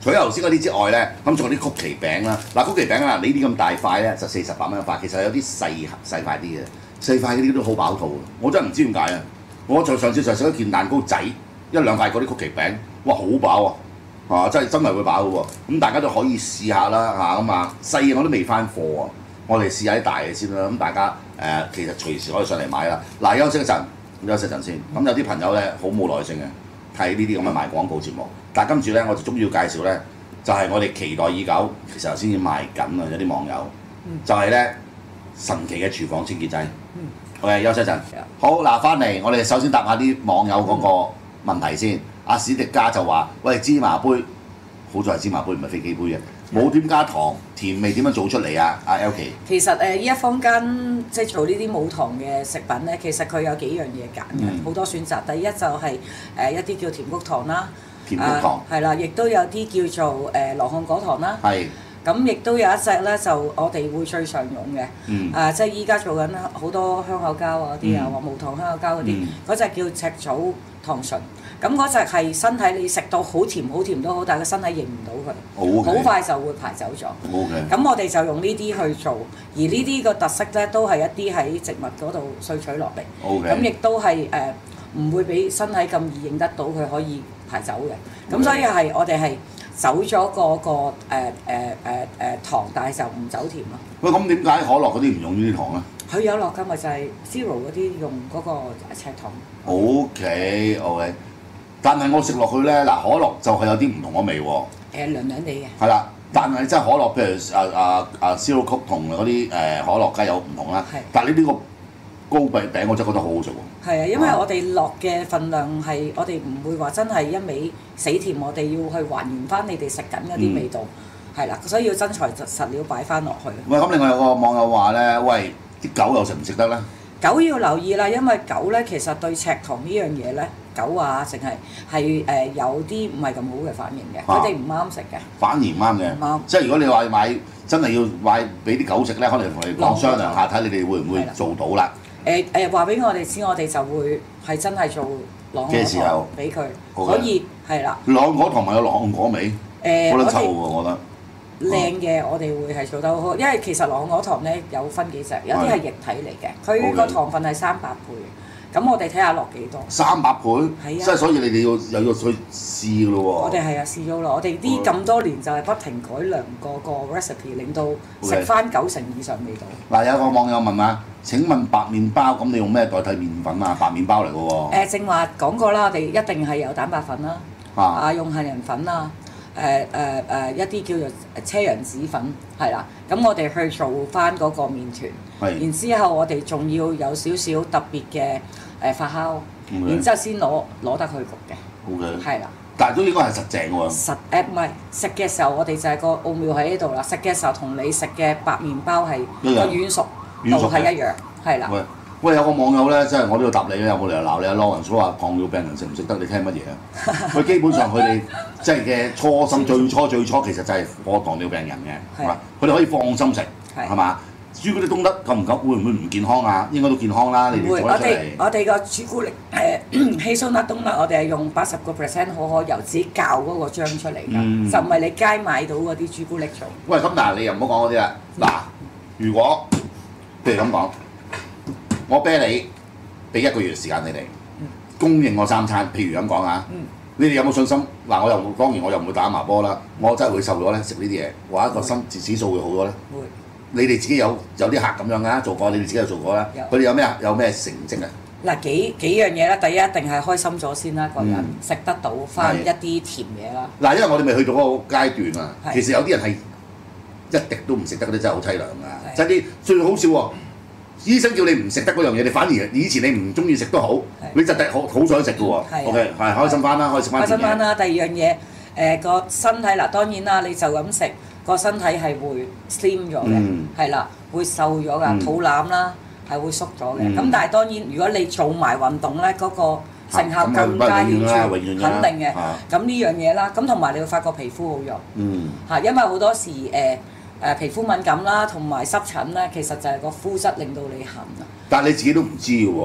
除咗頭先嗰啲之外咧，咁仲有啲曲奇餅啦。嗱，曲奇餅啊，呢啲咁大塊咧就四十八蚊一塊，其實有啲細細塊啲嘅，細塊嗰啲都好飽肚。我真係唔知點解啊！我就上次就食咗件蛋糕仔，一兩塊嗰啲曲奇餅，哇，好飽啊！啊，真係真係會飽嘅喎。咁大家都可以試下啦嚇咁啊，細嘅我都未翻貨啊，我哋試下啲大嘅先啦。咁大家誒、呃、其實隨時可以上嚟買啦。嗱，休息一陣，休息一陣先。咁有啲朋友咧好冇耐性嘅睇呢啲咁嘅賣廣告節目，但係跟住咧我就終於要介紹咧，就係、是、我哋期待已久，其實頭先已經賣緊啊，有啲網友、嗯、就係咧神奇嘅廚房清潔劑。嗯、OK， 休息一陣。好嗱，翻嚟我哋首先答下啲網友嗰個問題先。阿、嗯、史迪加就話：喂，芝麻杯，好在係芝麻杯唔係飛機杯嘅，冇點加糖，甜味點樣做出嚟啊？阿 Elky。其實誒依一坊間即係做呢啲冇糖嘅食品咧，其實佢有幾樣嘢揀嘅，好、嗯、多選擇。第一就係、是、誒、呃、一啲叫甜菊糖啦， 甜菊糖係啦，亦都有啲叫做誒羅漢果糖啦。 係。 咁亦都有一隻咧，就我哋會最常用嘅，嗯、啊，即係依家做緊好多香口膠啊啲啊，話無糖香口膠嗰啲，嗰隻、嗯、叫赤藻糖醇。咁嗰隻係身體你食到好甜好甜都好，但係個身體認唔到佢，好 Okay. 快就會排走咗。咁 Okay. 我哋就用呢啲去做，而呢啲個特色咧都係一啲喺植物嗰度萃取落嚟，咁亦 Okay. 都係誒唔會俾身體咁易認得到佢可以排走嘅。咁 Okay. 所以係我哋係。走咗嗰個誒誒誒誒糖，但係就唔走甜咯。 喂，咁點解可樂嗰啲唔用呢啲糖咧？ 佢有落㗎，咪就係 Zero 嗰啲用嗰個赤糖。 O K O K， 但係我食落去咧，嗱可樂就係有啲唔同嘅味喎。誒涼涼地嘅。係啦，但係真係可樂，譬如啊啊啊 Zero Coke 同嗰啲誒可樂梗係有唔同啦。係。但係你呢個糕餅餅我真係覺得好好食喎。係啊，因為我哋落嘅份量係我哋唔會話真係一味死甜，我哋要去還原翻你哋食緊嗰啲味道，係啦、嗯，所以要真材實料擺翻落去。 喂，咁另外有個網友話咧，喂，啲狗又食唔食得咧？ 狗要留意啦，因為狗咧其實對赤糖呢樣嘢咧，狗啊淨係係誒有啲唔係咁好嘅反應嘅，佢哋唔啱食嘅。 反而唔啱嘅，唔啱。即係如果你話買真係要買俾啲狗食咧，可能同你講商量下，睇你哋會唔會做到啦。誒誒話俾我哋知，我哋就會係真係做朗果糖俾佢，可以係啦。 朗果糖咪有朗果味， 誒好得臭喎，我覺得。 靚嘅我哋會係做得好好，因為其實朗果糖咧有分幾隻，有啲係液體嚟嘅，佢個糖分係三百倍。咁我哋睇下落幾多？ 三百倍，係啊，即係所以你哋要又要去試咯喎。 我哋係啊，試咗咯。我哋呢咁多年就係不停改良個個 recipe， 令到食翻九成以上味道。 嗱，有個網友問啊，請問白麵包咁你用咩代替麵粉啊？白麵包嚟嘅喎。 誒，正話講過啦，我哋一定係有蛋白粉啦，啊，用杏仁粉啊，誒誒誒一啲叫做車陽子粉，係啦。咁我哋去做翻嗰個麵團，然之後我哋仲要有少少特別嘅。誒發酵，然之後先攞攞得佢焗嘅。 O K。係啦。 但係都應該係實淨喎。 實誒唔係食嘅時候，我哋就係個奧妙喺呢度啦。食嘅時候同你食嘅白麵包係個軟熟度係一樣，係啦。喂喂，有個網友咧，即係我都要答你咧，有冇理由鬧你啊？羅文所話糖尿病人食唔食得？你聽乜嘢啊？佢基本上佢哋即係嘅初心，最初最初其實就係個糖尿病人嘅，係嘛？佢哋可以放心食，係嘛？朱古力東德夠唔夠？會唔會唔健康啊？應該都健康啦，你哋做得出嚟。 我哋我哋個朱古力誒希蘇納東德，我哋係用八十個 percent 可可油自己校嗰個漿出嚟㗎，嗯、就唔係你街買到嗰啲朱古力做。 喂，咁嗱，你又唔好講嗰啲啦。嗱，如果譬如咁講，我啤你俾一個月時間你哋供應我三餐，譬如咁講啊，嗯、你哋有冇信心？嗱，我又當然我又唔會打麻波啦，我真係會瘦咗咧，食呢啲嘢，或者個心指數會好咗咧。會。你哋自己有有啲客咁樣㗎，做過，你哋自己有做過啦。佢哋有咩啊？有咩成績啊？ 嗱，幾幾樣嘢啦，第一一定係開心咗先啦，個人食得到翻一啲甜嘢啦。 嗱，因為我哋未去到嗰個階段啊，其實有啲人係一滴都唔食得嗰啲真係好凄涼㗎。真啲最好笑喎，醫生叫你唔食得嗰樣嘢，你反而以前你唔中意食都好，你就係好好想食㗎喎。OK，係開心翻啦，開心翻。 開心翻啦！第二樣嘢，誒個身體嗱，當然啦，你就咁食。個身體係會 slim 咗嘅，係啦、嗯，會瘦咗㗎，嗯、肚腩啦係會縮咗嘅。咁、嗯、但係當然，如果你做埋運動咧，嗰、嗰個成效更加顯著，肯定嘅。咁呢樣嘢啦，咁同埋你會發覺皮膚好弱，嚇、嗯，因為好多時誒誒、呃呃、皮膚敏感啦，同埋濕疹咧，其實就係個膚質令到你痕啊。 但係你自己都唔知喎。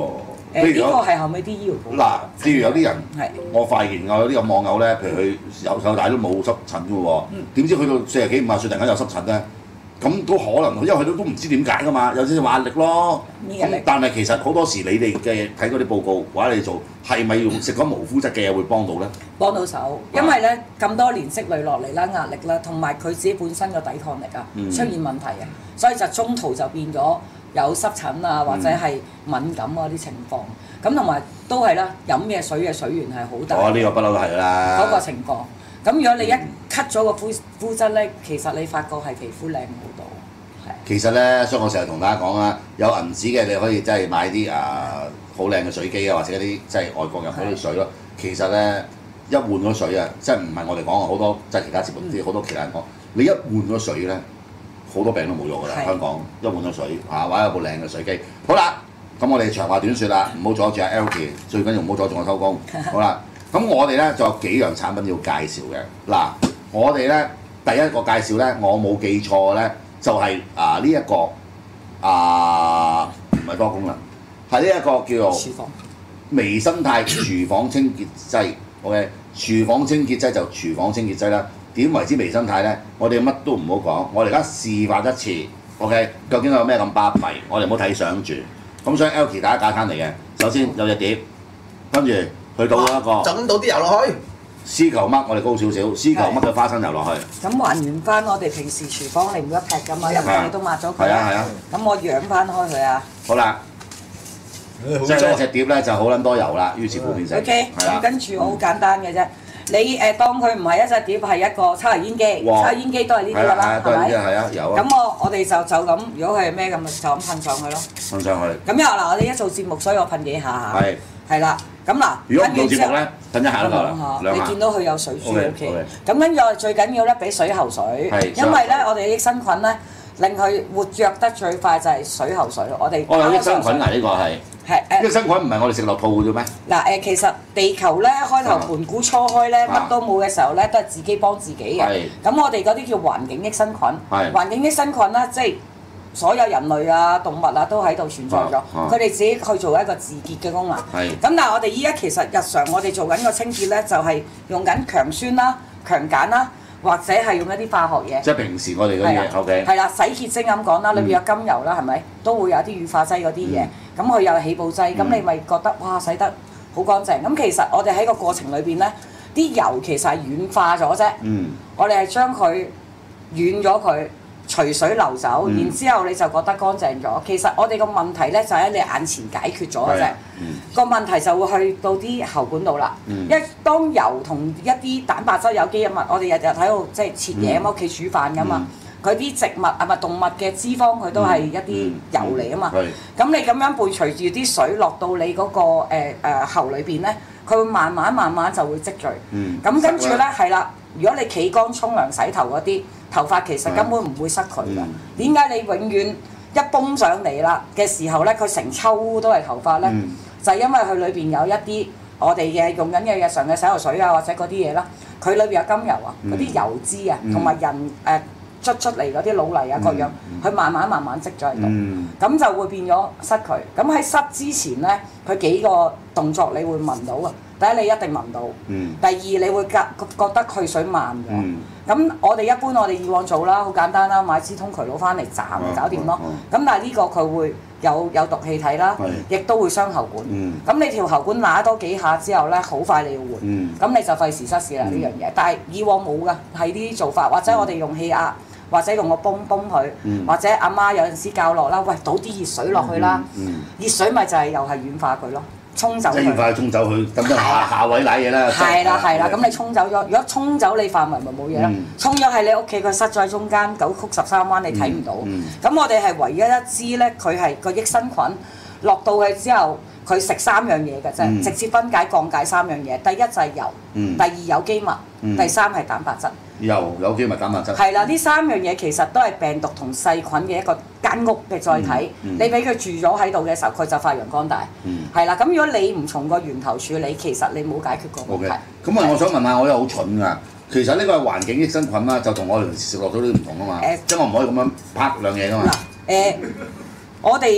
誒呢個係後尾啲醫療保嗱，譬如有啲人， 係我發現有啲咁網友咧，譬如佢由細到大都冇濕疹嘅喎，點知去到四十幾五十歲突然間有濕疹咧？咁都可能，因為佢都都唔知點解噶嘛，有啲話壓力咯。咁但係其實好多時你哋嘅睇嗰啲報告或者你做係咪用食咗無麩質嘅嘢會幫到咧？ 幫到手，因為咧咁多年積累落嚟啦，壓力啦，同埋佢自己本身個抵抗力啊、嗯、出現問題啊，所以就中途就變咗有濕疹啊，或者係敏感啊啲情況。咁同埋都係啦，飲嘅水嘅水源係好大。 哦，呢、這個不嬲都係啦。 嗰個情況。咁如果你一 cut 咗個膚膚質咧，其實你發覺係皮膚靚好多，係。 其實咧，所以我成日同大家講啦，有銀紙嘅你可以真係買啲啊好靚嘅水機啊，或者一啲即係外國入嗰啲水咯。其實咧，一換咗水啊，即係唔係我哋講好多即係其他節目啲好多其他人講，你一換咗水咧，好多病都冇咗㗎啦。香港一換咗水嚇，或者有部靚嘅水機。好啦，咁我哋長話短説啦，唔好阻住阿 Elkie，最緊要唔好阻住我收工。好啦。咁我哋咧就有幾樣產品要介紹嘅。嗱，我哋咧第一個介紹咧，我冇記錯咧，就係、是、啊呢一、這個啊唔係多功能，係呢一個叫做廚房微生態廚房清潔劑。OK， 廚房清潔劑就廚房清潔劑啦。點為之微生態咧？我哋乜都唔好講，我哋而家示範一次。OK， 究竟有咩咁巴閉？我哋唔好睇相住。咁所以 Elkie 大家解攤嚟嘅。首先有隻碟，跟住。去到一個浸到啲油落去， 絲球乜我哋高少少，絲球乜嘅花生油落去。 咁還原翻我哋平時廚房你唔一劈㗎嘛，入邊你都抹咗佢。 係啊係啊。 咁我養翻開佢啊。 好啦，即係隻碟咧就好撚多油啦，於是乎變成。 O K， 咁跟住我好簡單嘅啫，你誒當佢唔係一隻碟，係一個抽油煙機，抽油煙機都係呢啲㗎啦，係咪？ 係啊，有啊。 咁我我哋就就咁，如果佢係咩咁，就咁噴上去咯。 噴上去。 咁又嗱，我哋一做節目，所以我噴幾下下。係。係啦。咁嗱， 如果唔做節目咧，噴一下都夠啦， 你見到佢有水珠 O K。咁跟住我哋最緊要咧，俾水喉水，因為咧我哋益生菌咧令佢活躍得最快就係水喉水。我哋我有益生菌啊，呢個係。 係誒。益生菌唔係我哋食落肚嘅啫咩？ 嗱誒，其實地球咧開頭盤古初開咧，乜都冇嘅時候咧，都係自己幫自己嘅。咁我哋嗰啲叫環境益生菌。係。環境益生菌咧，即係。所有人類啊、動物啊都喺度存在咗，佢哋、啊啊、自己去做一個自潔嘅功能。係。咁但係我哋依家其實日常我哋做緊個清潔咧，就係、是、用緊強酸啦、強鹼啦，或者係用一啲化學嘢。即係平時我哋嗰啲嘢 ，OK。係啦，洗潔精咁講啦，裏邊有甘油啦，係咪？都會有啲乳化劑嗰啲嘢，咁佢、嗯、有起泡劑，咁、嗯、你咪覺得哇洗得好乾淨。咁其實我哋喺個過程裏邊咧，啲油其實係軟化咗啫。嗯。我哋係將佢軟咗佢。隨水流走，嗯、然之後你就覺得乾淨咗。其實我哋個問題咧就喺你眼前解決咗嘅啫。個、嗯、問題就會去到啲喉管度啦。因為、嗯、當油同一啲蛋白質有機嘅物，我哋日日喺度即係切嘢喺屋企煮飯㗎嘛。佢啲、嗯、植物啊咪動物嘅脂肪，佢都係一啲油嚟啊嘛。咁、嗯嗯、你咁樣伴隨住啲水落到你嗰、那個誒誒、呃呃、喉裏邊咧，佢會慢慢慢慢就會積聚。咁、嗯、跟住咧係啦，如果你企乾沖涼洗頭嗰啲。頭髮其實根本唔會塞佢㗎，點解、嗯、你永遠一崩上嚟啦嘅時候咧，佢成抽都係頭髮咧？嗯、就係因為佢裏邊有一啲我哋嘅用緊嘅日常嘅洗頭水啊，或者嗰啲嘢啦，佢裏邊有甘油啊，嗰啲、嗯、油脂啊，同埋、嗯、人誒、呃、捽出嚟嗰啲老泥啊各樣，佢、嗯、慢慢慢慢積咗喺度，咁、嗯、就會變咗塞佢。咁喺塞之前咧，佢幾個動作你會聞到啊。第一你一定聞到，嗯、第二你會覺覺得去水慢咗。咁、嗯、我哋一般我哋以往做啦，好簡單啦，買支通渠佬翻嚟斬搞掂咯。咁、嗯嗯、但係呢個佢會有有毒氣體啦，亦是都會傷喉管。咁、嗯、你條喉管揦多幾下之後咧，好快你要換。咁、嗯、你就費事失事啦呢樣嘢。但係以往冇㗎，係呢啲做法，或者我哋用氣壓，或者用個泵泵佢，嗯、或者阿媽有陣時教落啦，喂倒啲熱水落去啦，熱、嗯嗯、水咪就係又係軟化佢咯。沖走佢，即係快沖走佢，咁就下下位瀨嘢啦。係啦係啦，咁你沖走咗，如果沖走你範圍咪冇嘢啦。沖咗喺你屋企，佢塞咗喺中間，九曲十三彎，你睇唔到。咁我哋係唯一一支咧，佢係個益生菌落到去之後，佢食三樣嘢嘅啫，直接分解降解三樣嘢。第一就係油，第二有機物，第三係蛋白質。油、有機物、蛋白質。係啦，呢三樣嘢其實都係病毒同細菌嘅一個間屋嘅載體。你俾佢住咗喺度嘅時候，佢就發揚光大。係啦，咁如果你唔從個源頭處理，其實你冇解決過問題。咁啊，我想問下，我又好蠢㗎。其實呢個係環境益生菌啦，就同我哋食落咗啲唔同啊嘛。誒，即係我唔可以咁樣拍兩嘢㗎嘛。嗱，誒，我哋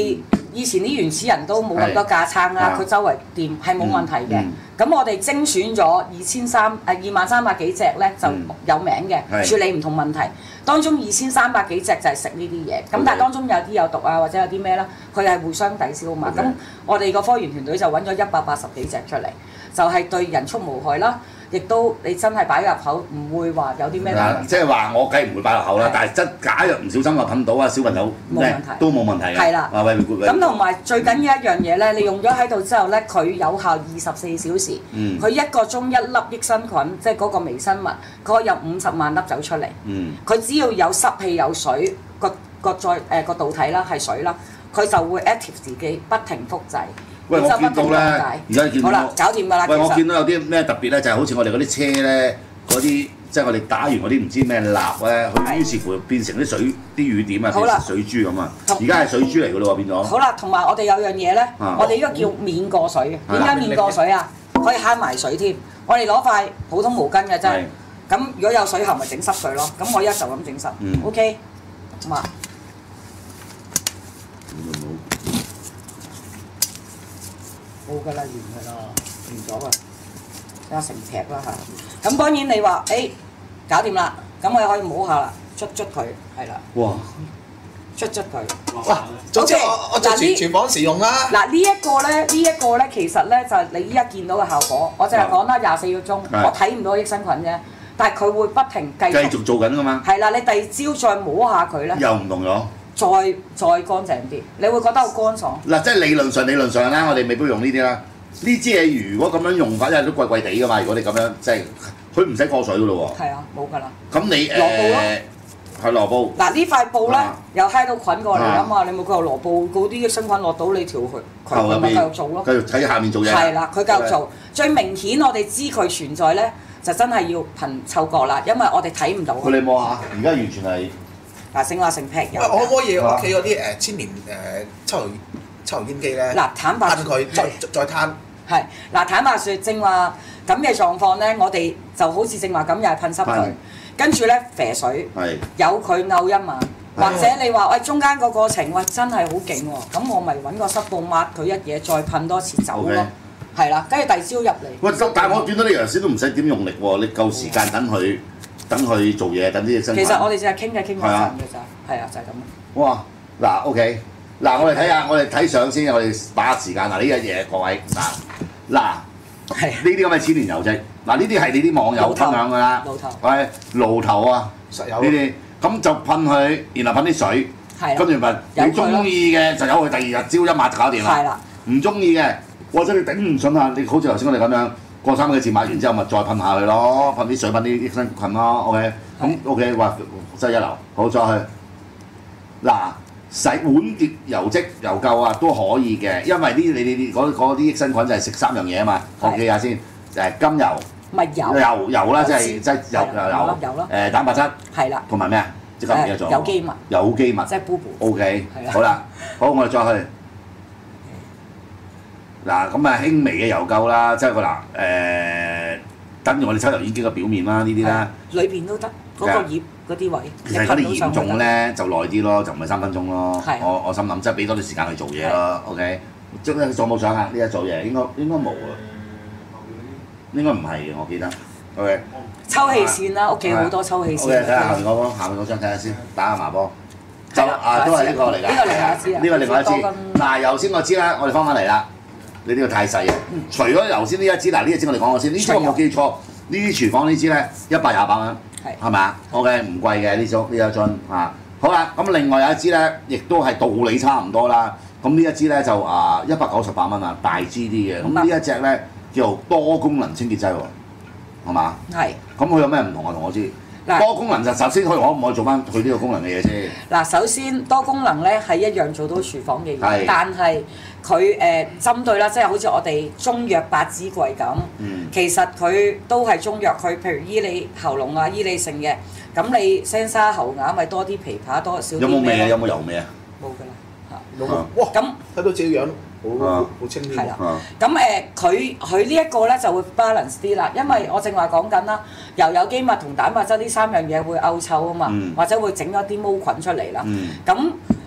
以前啲原始人都冇咁多架撐啦，佢周圍掂係冇問題嘅。咁我哋精選咗二千三誒二萬三百幾隻咧就有名嘅，處理唔同問題。當中二千三百幾隻就係食呢啲嘢，咁但係當中有啲有毒啊，或者有啲咩啦，佢係互相抵消啊嘛。咁我哋個科研團隊就揾咗一百八十幾隻出嚟，就係對人畜無害啦。亦都你真係擺入口唔會話有啲咩問題。 即係話我梗係唔會擺入口啦，但係真假若唔小心話噴到啊小朋友咧都冇問題嘅。 係啦。 咁同埋最緊要一樣嘢咧，你用咗喺度之後咧，佢有效二十四小時。嗯。佢一個鐘一粒益生菌，即係嗰個微生物，佢有五十萬粒走出嚟。嗯。佢只要有濕氣有水，個個再誒個導體啦係水啦，佢就會 active 自己不停複製。 喂，我見到咧，而家見到， 好啦，搞掂㗎啦。 喂，我見到有啲咩特別咧，就係好似我哋嗰啲車咧，嗰啲即係我哋打完嗰啲唔知咩蠟咧，佢於是乎變成啲水啲雨點啊，變成水珠咁啊。而家係水珠嚟㗎咯喎，變咗。好啦，同埋我哋有樣嘢咧，我哋呢個叫免過水嘅。點解免過水啊？可以慳埋水添。我哋攞塊普通毛巾嘅啫。咁如果有水喉咪整濕佢咯。咁我一就咁整濕。OK，咁啊。冇㗎啦，完㗎啦，完咗㗎，睇下成劈啦嚇。咁當然你話誒搞掂啦，咁我可以摸下啦，捽捽佢，係啦。 哇！ 捽捽佢。 哇！總之我我就廚廚房時用啦。 嗱呢一個咧，呢一個咧，其實咧就係你依家見到嘅效果。我淨係講啦，廿四個鐘，我睇唔到益生菌啫，但係佢會不停繼續。繼續做緊㗎嘛。 係啦，你第二朝再摸下佢咧。 又唔同咗。 再再乾淨啲，你會覺得好乾爽。 嗱，即係理論上理論上啦，我哋未必用呢啲啦。呢支嘢如果咁樣用法，因為都貴貴地㗎嘛。如果你咁樣即係，佢唔使過水㗎咯喎。 係啊，冇㗎啦。 咁你誒係羅布。嗱呢塊布咧又揩到菌過嚟啊嘛，你冇佢話羅布嗰啲益生菌落到你條渠，佢咪繼續做咯。 繼續喺下面做嘢。 係啦，佢繼續做。最明顯我哋知佢存在咧，就真係要憑嗅覺啦，因為我哋睇唔到。 佢你摸下，而家完全係。 嗱，成話成劈油。 喂，我可唔可以屋企嗰啲誒千年誒抽油抽油煙機咧？ 嗱，坦白噴佢再再攤。係。 嗱，坦白説，正話咁嘅狀況咧，我哋就好似正話咁，又係噴濕佢，跟住咧啡水，由佢漚一晚，或者你話喂中間個過程喂真係好勁喎，咁我咪揾個濕布抹佢一嘢，再噴多次走咯，係啦，跟住第二朝入嚟。 喂，但係我見到你頭先都唔使點用力喎，你夠時間等佢。等佢做嘢，等啲嘢生。 其實我哋淨係傾偈傾一陣嘅咋，係啊，就係咁。 哇！嗱 ，OK，嗱，我哋睇下，我哋睇相先，我哋把握時間。嗱，呢樣嘢各位嗱，嗱，呢啲咁嘅千年油漬，嗱呢啲係你啲網友分享㗎啦。 爐頭。 喂，爐頭啊，實有呢啲，咁就噴佢，然後噴啲水，跟住咪你中意嘅就由佢第二日朝一抹就搞掂啦。係啦。唔中意嘅，或者你頂唔順啊，你好似頭先我哋咁樣。過三個字買完之後，咪再噴下佢咯，噴啲水噴啲益生菌咯 ，OK， 咁 OK， 哇，真係一流，好再去。嗱，洗碗碟油漬油垢啊都可以嘅，因為呢你你嗰嗰啲益生菌就係食三樣嘢啊嘛，我記下先，誒甘油， 咪油， 油油啦，即係即係油油油，誒蛋白質， 係啦， 同埋咩啊？即刻唔記得咗。有機物。 有機物。 即係 OK， 好啦，好，我哋再去。嗱咁啊輕微嘅油垢啦，即係個嗱誒，等住我哋抽油煙機嘅表面啦，呢啲啦。 裏邊都得，嗰個葉嗰啲位。 其實嗰啲嚴重咧就耐啲咯，就唔係三分鐘咯。我我心諗即係俾多啲時間去做嘢咯。OK， 即係仲有冇相啊？呢一組嘢應該應該冇啊，應該唔係嘅，我記得。OK。 抽氣扇啦，屋企好多抽氣扇。 OK，睇下下面嗰個，下面嗰張睇下先，打下麻波。就啊，都係呢個嚟㗎。 呢個另外一支啊。 呢個另外一支。嗱，頭先我知啦，我哋翻返嚟啦。你呢個太細啊！除咗頭先呢一支，嗱呢一支我哋講過先，呢支我冇記錯，呢啲廚房呢支咧一百廿八蚊，係咪啊 ？OK， 唔貴嘅呢種呢一樽啊。好啦，咁另外有一支咧，亦都係道理差唔多啦。咁呢一支咧就啊一百九十八蚊啊，大支啲嘅。咁呢一隻咧叫做多功能清潔劑喎，係嘛？係。咁佢有咩唔同啊？同我知。多功能就首先佢可唔可以做翻佢呢個功能嘅嘢先？嗱， 首先多功能咧係一樣做到廚房嘅嘢，但係佢誒針對啦，即係好似我哋中藥百子櫃咁，嗯、其實佢都係中藥，佢譬如醫你喉嚨啊、醫你性嘅，咁你聲沙喉啞咪多啲枇杷多少啲咩？ 有冇味啊？有冇油味啊？ 冇㗎啦，嚇。 冇。哇！咁睇到自己樣。好好清啲。係啦， 咁誒佢佢呢一個咧就會 balance 啲啦，因為我正話講緊啦，由有機物同蛋白質呢三樣嘢會漚臭啊嘛，或者會整咗啲毛菌出嚟啦。咁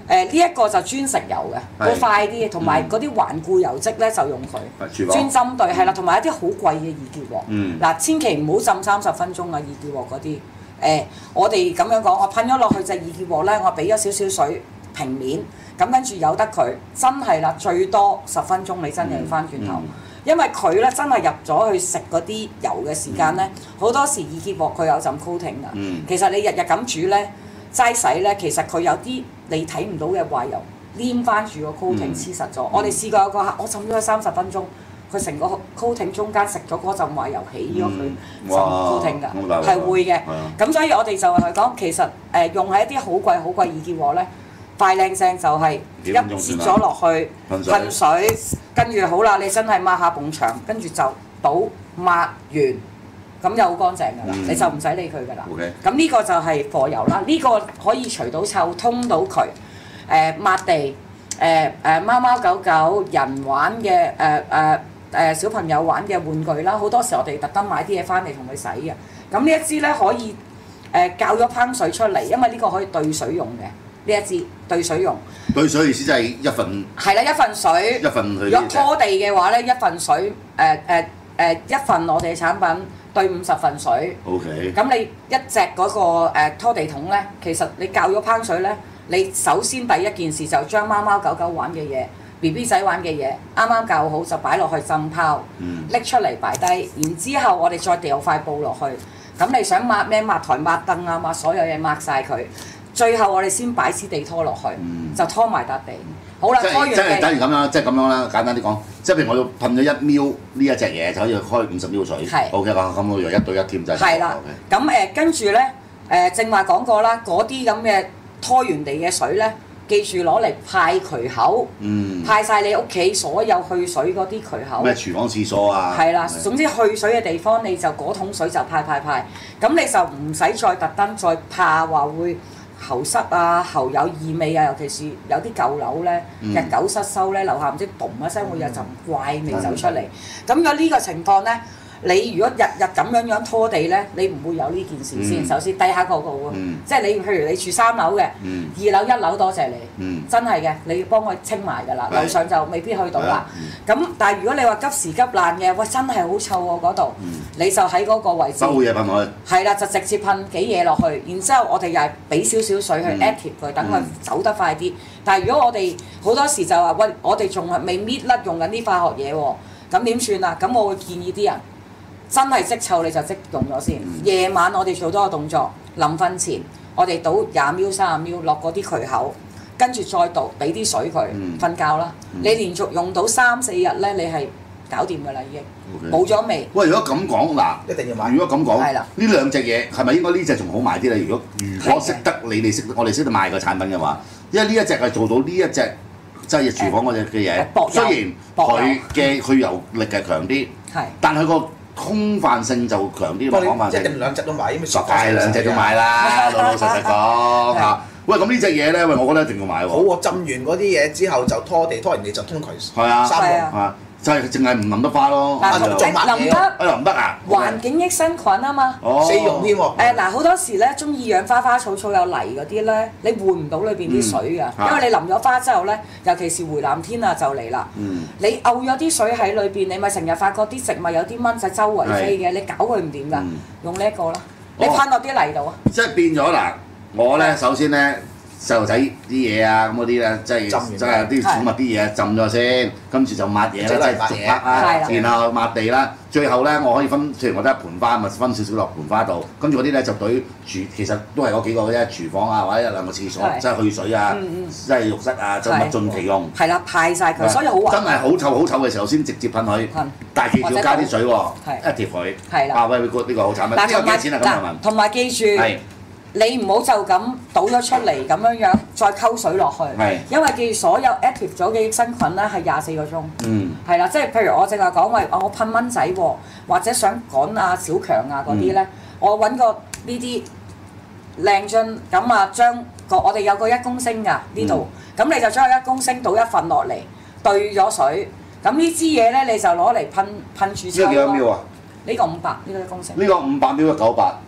誒呢一個就專食油嘅，會快啲，同埋嗰啲頑固油漬咧就用佢，專針對係啦，同埋一啲好貴嘅易潔鑊。嗱，千祈唔好浸三十分鐘啊！易潔鑊嗰啲誒，我哋咁樣講，我噴咗落去隻易潔鑊咧，我俾咗少少水平面，咁跟住由得佢，真係啦，最多十分鐘你真係要翻轉頭。因為佢咧真係入咗去食嗰啲油嘅時間咧，好、嗯、多時易潔鑊佢有陣 coating 㗎。嗯、其實你日日咁煮咧，齋洗咧，其實佢有啲你睇唔到嘅壞油黏翻住個 coating 黐實咗。嗯、我哋試過有個客，我浸咗佢三十分鐘，佢成個 coating 中間食咗嗰陣壞油起咗佢成 coating 㗎，係會嘅。咁、嗯、所以我哋就係講，其實誒、呃、用喺一啲好貴好貴易潔鑊咧。快靚聲就係一擠咗落去噴水，跟住好啦，你真係抹下埲牆，跟住就倒抹完，咁就好乾淨㗎啦，嗯、你就唔使理佢㗎啦。咁呢 Okay. 個就係貨油啦，呢、這個可以除到臭、通到渠，誒、呃、抹地，誒、呃、誒、呃、貓貓狗狗人玩嘅誒誒誒小朋友玩嘅玩具啦，好多時我哋特登買啲嘢翻嚟同佢洗嘅。咁呢一支咧可以誒較咗烹水出嚟，因為呢個可以兌水用嘅。呢一支兌水用， 兌水意思即係一份，係啦，一份水， 一份去。 如果拖地嘅話咧，一份水，誒誒誒一份我哋嘅產品兌五十份水。O K。咁你一隻嗰個誒拖地桶咧，其實你較咗烹水咧，你首先第一件事就將貓貓狗狗玩嘅嘢、B B 仔玩嘅嘢，啱啱較好就擺落去浸泡，拎、嗯、出嚟擺低，然之後我哋再掉塊布落去。咁你想抹咩？抹台、抹燈啊，抹所有嘢抹晒佢。最後我哋先擺支地拖落去，嗯、就拖埋笪地。好啦，拖完地。即係等於咁樣，即係咁樣啦。簡單啲講，即係譬如我要噴咗一秒呢一隻嘢，就可以開五十秒水。係。O K 啦，咁我用一對一添就係。係啦。咁誒跟住咧誒，正話講過啦，嗰啲咁嘅拖完地嘅水咧，記住攞嚟派渠口，嗯、派晒你屋企所有去水嗰啲渠口。 咩廚房、廁所啊？ 係啦，總之去水嘅地方，你就嗰桶水就派派派，咁你就唔使再特登再怕話會。喉塞啊，喉有異味啊，尤其是有啲舊樓咧，日久失修咧，樓下唔知咚一聲會有陣怪味走出嚟。咁有呢個情況咧，你如果日日咁樣樣拖地咧，你唔會有呢件事先。首先低下個個喎，即係你譬如你住三樓嘅，二樓一樓多謝你，真係嘅，你要幫佢清埋㗎啦，樓上就未必去到啦。咁但係如果你話急時急爛嘅，喂真係好臭喎嗰度，你就喺嗰個位置， 收嘢噴落去， 係啦，就直接噴幾嘢落去，然之後我哋又係俾少少水去 active 佢，等佢走得快啲。但係如果我哋好多時就話喂，我哋仲係未搣甩用緊啲化學嘢喎，咁點算啊？咁我會建議啲人真係即臭你就即用咗先。夜晚我哋做多個動作，臨瞓前我哋倒廿秒、三十秒落嗰啲渠口，跟住再倒俾啲水佢瞓覺啦。你連續用到三四日咧，你係搞掂㗎啦，已經冇咗味。 喂，如果咁講嗱， 一定要買。 如果咁講，呢兩隻嘢係咪應該呢隻仲好賣啲咧？如果如果識得你哋識，我哋識得賣個產品嘅話，因為呢一隻係做到呢一隻即係廚房嗰隻嘅嘢，雖然佢嘅去油力係強啲，但係個空泛性就強啲，講泛性。 一定兩隻都買，因為梗係兩隻都買啦，老老實實講嚇。喂，咁呢隻嘢咧，喂，我覺得一定要買喎。 好喎，浸完嗰啲嘢之後就拖地，拖完地就通渠。 係啊， 三個啊，就係淨係唔淋得花咯。 嗱，淋得， 啊淋得啊！ 環境益生菌啊嘛。 哦。 四用添喎。 誒嗱，好多時咧，中意養花花草草有泥嗰啲咧，你換唔到裏邊啲水㗎，因為你淋咗花之後咧，尤其是回南天啊就嚟啦。嗯。你漚咗啲水喺裏邊，你咪成日發覺啲植物有啲蚊仔周圍飛嘅，你搞佢唔掂㗎，用呢一個啦。你噴落啲泥度啊。 即係變咗嗱，我咧首先咧。細路仔啲嘢啊，咁嗰啲咧，即係即係啲寵物啲嘢浸咗先，跟住就抹嘢啦，即係逐抹啊，然後抹地啦，最後咧我可以分，譬如我得一盆花，咪分少少落盆花度，跟住嗰啲咧就對廚，其實都係嗰幾個嘅啫，廚房啊或者一兩個廁所，即係去水啊，即係浴室啊，就物盡其用。 係啦，派晒佢，所以好滑。 真係好臭好臭嘅時候先直接噴佢，但係記住加啲水喎，一貼佢。係啦。啊喂，呢個呢個好產品，呢個幾多錢啊？咁樣問。 同埋記住。你唔好就咁倒咗出嚟咁樣樣，再溝水落去。係。因為記住所有 active 咗嘅益生菌咧係廿四個鐘。嗯。係啦，即係譬如我淨係講話，我噴蚊仔喎，或者想趕啊小強啊嗰啲咧，我揾個呢啲靚樽，咁啊將個我哋有個一公升㗎呢度，咁你就將個一公升倒一份落嚟，兌咗水，咁呢支嘢咧你就攞嚟噴噴住抽咯。呢個幾多秒啊？呢個五百，呢個一公升。 呢個五百秒一九八。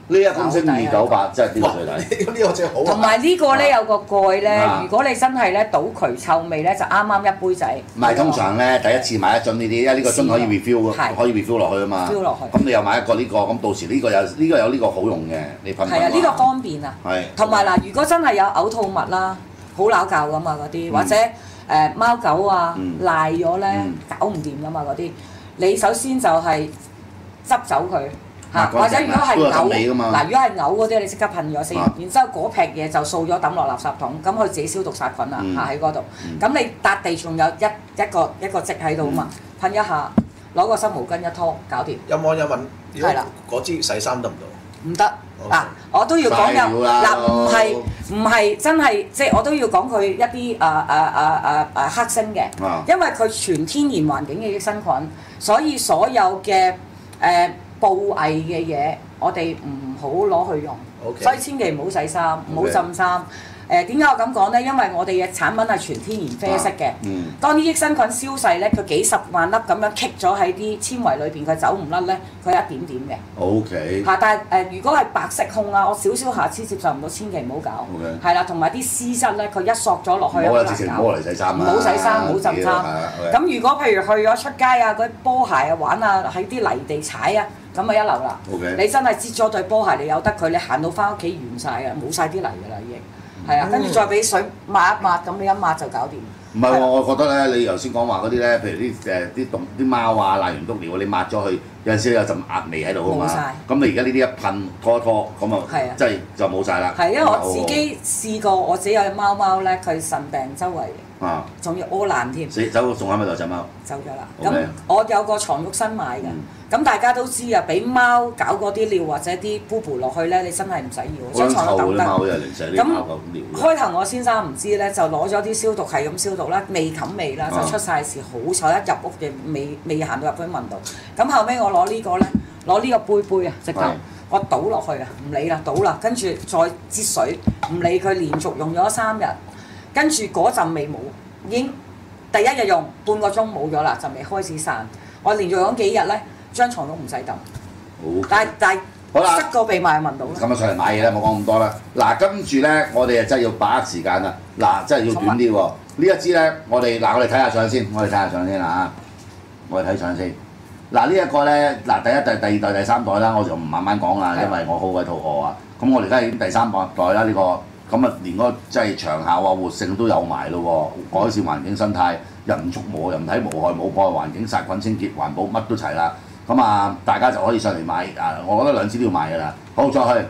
呢一公升二九八，真係呢個最抵。 咁呢個真係好。 同埋呢個咧有個蓋咧， 啊如果你真係咧倒渠臭味咧，就啱啱一杯仔。 唔係通常咧，第一次買一樽呢啲，因為呢個樽可以 refill 係可以 refill 落去啊嘛。 refill 落去咁你又買一個呢個，咁到時呢個有呢個有呢個好用嘅，你噴噴係啊，呢個方便啊。 係。 同埋嗱，如果真係有嘔吐物啦，好鬧教噶嘛嗰啲，或者誒貓狗啊賴咗咧，搞唔掂噶嘛嗰啲，你首先就係執走佢。嚇，或者如果係嘔，嗱如果係嘔嗰啲，你即刻噴咗先，然之後嗰撇嘢就掃咗抌落垃圾桶，咁佢自己消毒殺菌啦嚇喺嗰度。咁你笪地仲有一一個一個積喺度嘛，噴一下，攞個濕毛巾一拖，搞掂。 有網友問：如係啦果嗰支洗衫得唔得？ 唔得嗱，我都要講有嗱，唔係唔係真係即係我都要講佢一啲誒誒誒誒誒黑星嘅，因為佢全天然環境嘅益生菌，所以所有嘅誒。布藝嘅嘢，我哋唔好攞去用， Okay. 所以千祈唔好洗衫，唔好浸衫。誒點解我咁講咧？因為我哋嘅產品係全天然啡色嘅，啊嗯、當啲益生菌消逝咧，佢幾十萬粒咁樣棘咗喺啲纖維裏邊，佢走唔甩咧，佢一點點嘅。 O K。嚇， 但係誒、呃，如果係白色控啊，我少少瑕疵接受唔到，千祈唔好搞。O K。係啦，同埋啲絲質咧，佢一索咗落去， 冇啦，直情唔好嚟洗衫，唔好洗衫，唔好浸衫。咁如果譬如去咗出街啊，嗰啲波鞋啊玩啊，喺啲泥地踩啊。咁咪一流啦！ Okay. 你真係擠咗對波鞋，你由得佢，你行到翻屋企完晒嘅，冇晒啲泥㗎啦已經。係啊，跟住再俾水抹一抹，咁你一抹就搞掂。 唔係喎，我覺得咧，你頭先講話嗰啲咧，譬如啲誒啲動啲貓啊、瀨完篤尿，你抹咗佢，有陣時有陣壓味喺度啊嘛。冇曬。咁你而家呢啲一噴拖一拖，咁啊，即係就冇晒啦。 係因為我自己試過，我自己有隻貓貓咧，佢腎病周圍。 啊！仲要屙爛添， 死走仲喺咪度隻貓？ 走咗啦。咁我有個床褥新買嘅，咁大家都知啊，俾貓搞嗰啲尿或者啲 boo boo 落去咧，你真係唔使要，張床都抌得。咁開頭我先生唔知咧，就攞咗啲消毒係咁消毒啦，未冚味啦，就出晒事。好彩一入屋嘅未未行到入去聞到。咁後尾我攞呢個咧，攞呢個杯杯啊，直頭我倒落去啊，唔理啦，倒啦，跟住再擠水，唔理佢，連續用咗三日。跟住嗰陣味冇，已經第一日用半個鐘冇咗啦，陣味開始散。我連續用幾日咧，張床都唔使抌。好。但係但係，好啦，塞個鼻埋聞到啦。 咁啊上嚟買嘢啦，冇講咁多啦。嗱，跟住咧，我哋啊真係要把握時間啦。嗱，真係要短啲喎。呢一支咧，我哋嗱我哋睇下相先，我哋睇下相先啦我哋睇相先。嗱呢一個咧，嗱第一代、第二代、第三代啦，我就唔慢慢講啦，因為我好鬼肚餓啊。咁我哋而家已經第三代啦，呢個。咁啊，連嗰個即係長效啊、活性都有埋咯喎，改善環境生態，又唔觸摸，又唔睇無害，冇破壞環境，殺菌清潔，環保乜都齊啦。咁啊，大家就可以上嚟買啊！我覺得兩支都要買㗎啦。好，再去。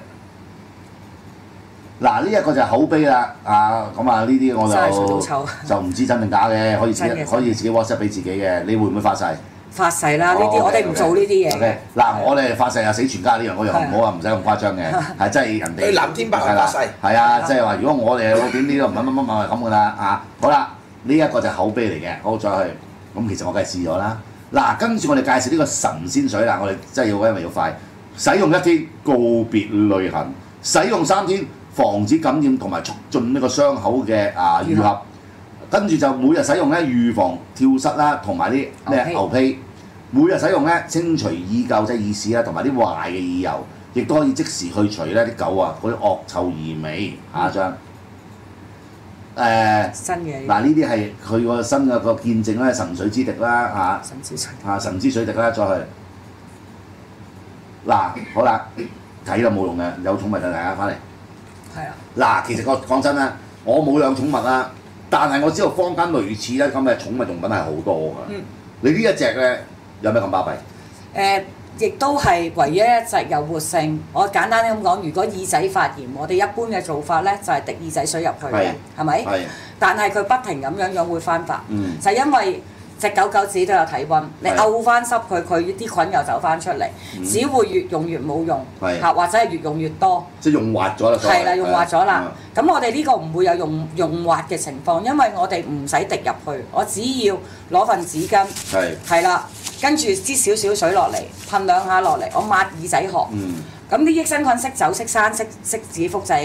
嗱，呢一個就係口碑啦。啊，咁啊，呢啲我就就唔知真定假嘅，可以自己可以自己 WhatsApp 俾自己嘅。你會唔會發誓？ 發誓啦！呢啲我哋唔做呢啲嘢。 OK，嗱，我哋發誓啊，死全家呢樣嗰樣唔好啊，唔使咁誇張嘅，係真係人哋。 對藍天白雲發誓。 係啊，即係話如果我哋老點呢個乜乜乜乜咁噶啦啊！好啦，呢一個就口碑嚟嘅，好再去。咁其實我梗係試咗啦。嗱，跟住我哋介紹呢個神仙水啦，我哋真係要因為要快，使用一天告別淚痕，使用三天防止感染同埋促進呢個傷口嘅啊愈合。跟住就每日使用咧，預防跳蚤啦，同埋啲咩牛皮。每日使用咧，清除異垢即係異屎啦，同埋啲壞嘅異油，亦都可以即時去除咧啲狗啊嗰啲惡臭異味。下一張誒新嘅嗱，呢啲係佢個新嘅個見證咧，神水之滴啦嚇， 神之水啊神之水滴啦，再去嗱好啦，睇就冇用嘅，有寵物就大家翻嚟。 係啊。嗱， 其實個講真啦，我冇養寵物啦，但係我知道坊間類似咧咁嘅寵物用品係好多㗎。嗯。你呢一隻咧？有咩咁巴閉？誒、 呃，亦都係唯一一隻有活性。我簡單啲咁講，如果耳仔發炎，我哋一般嘅做法咧就係、是、滴耳仔水入去嘅，係咪？係。但係佢不停咁樣樣會翻發，嗯、就因為隻狗狗自己都有體温，你漚翻濕佢，佢啲菌又走翻出嚟，嗯、只會越用越冇用，嚇或者係越用越多。 即係用滑咗啦。 係啦，用滑咗啦。咁、嗯、我哋呢個唔會有用用滑嘅情況，因為我哋唔使滴入去，我只要攞份紙巾，係係啦。跟住擠少少水落嚟，噴兩下落嚟，我抹耳仔殼。咁啲、嗯、益生菌識走識生識識自己複製啊嘛。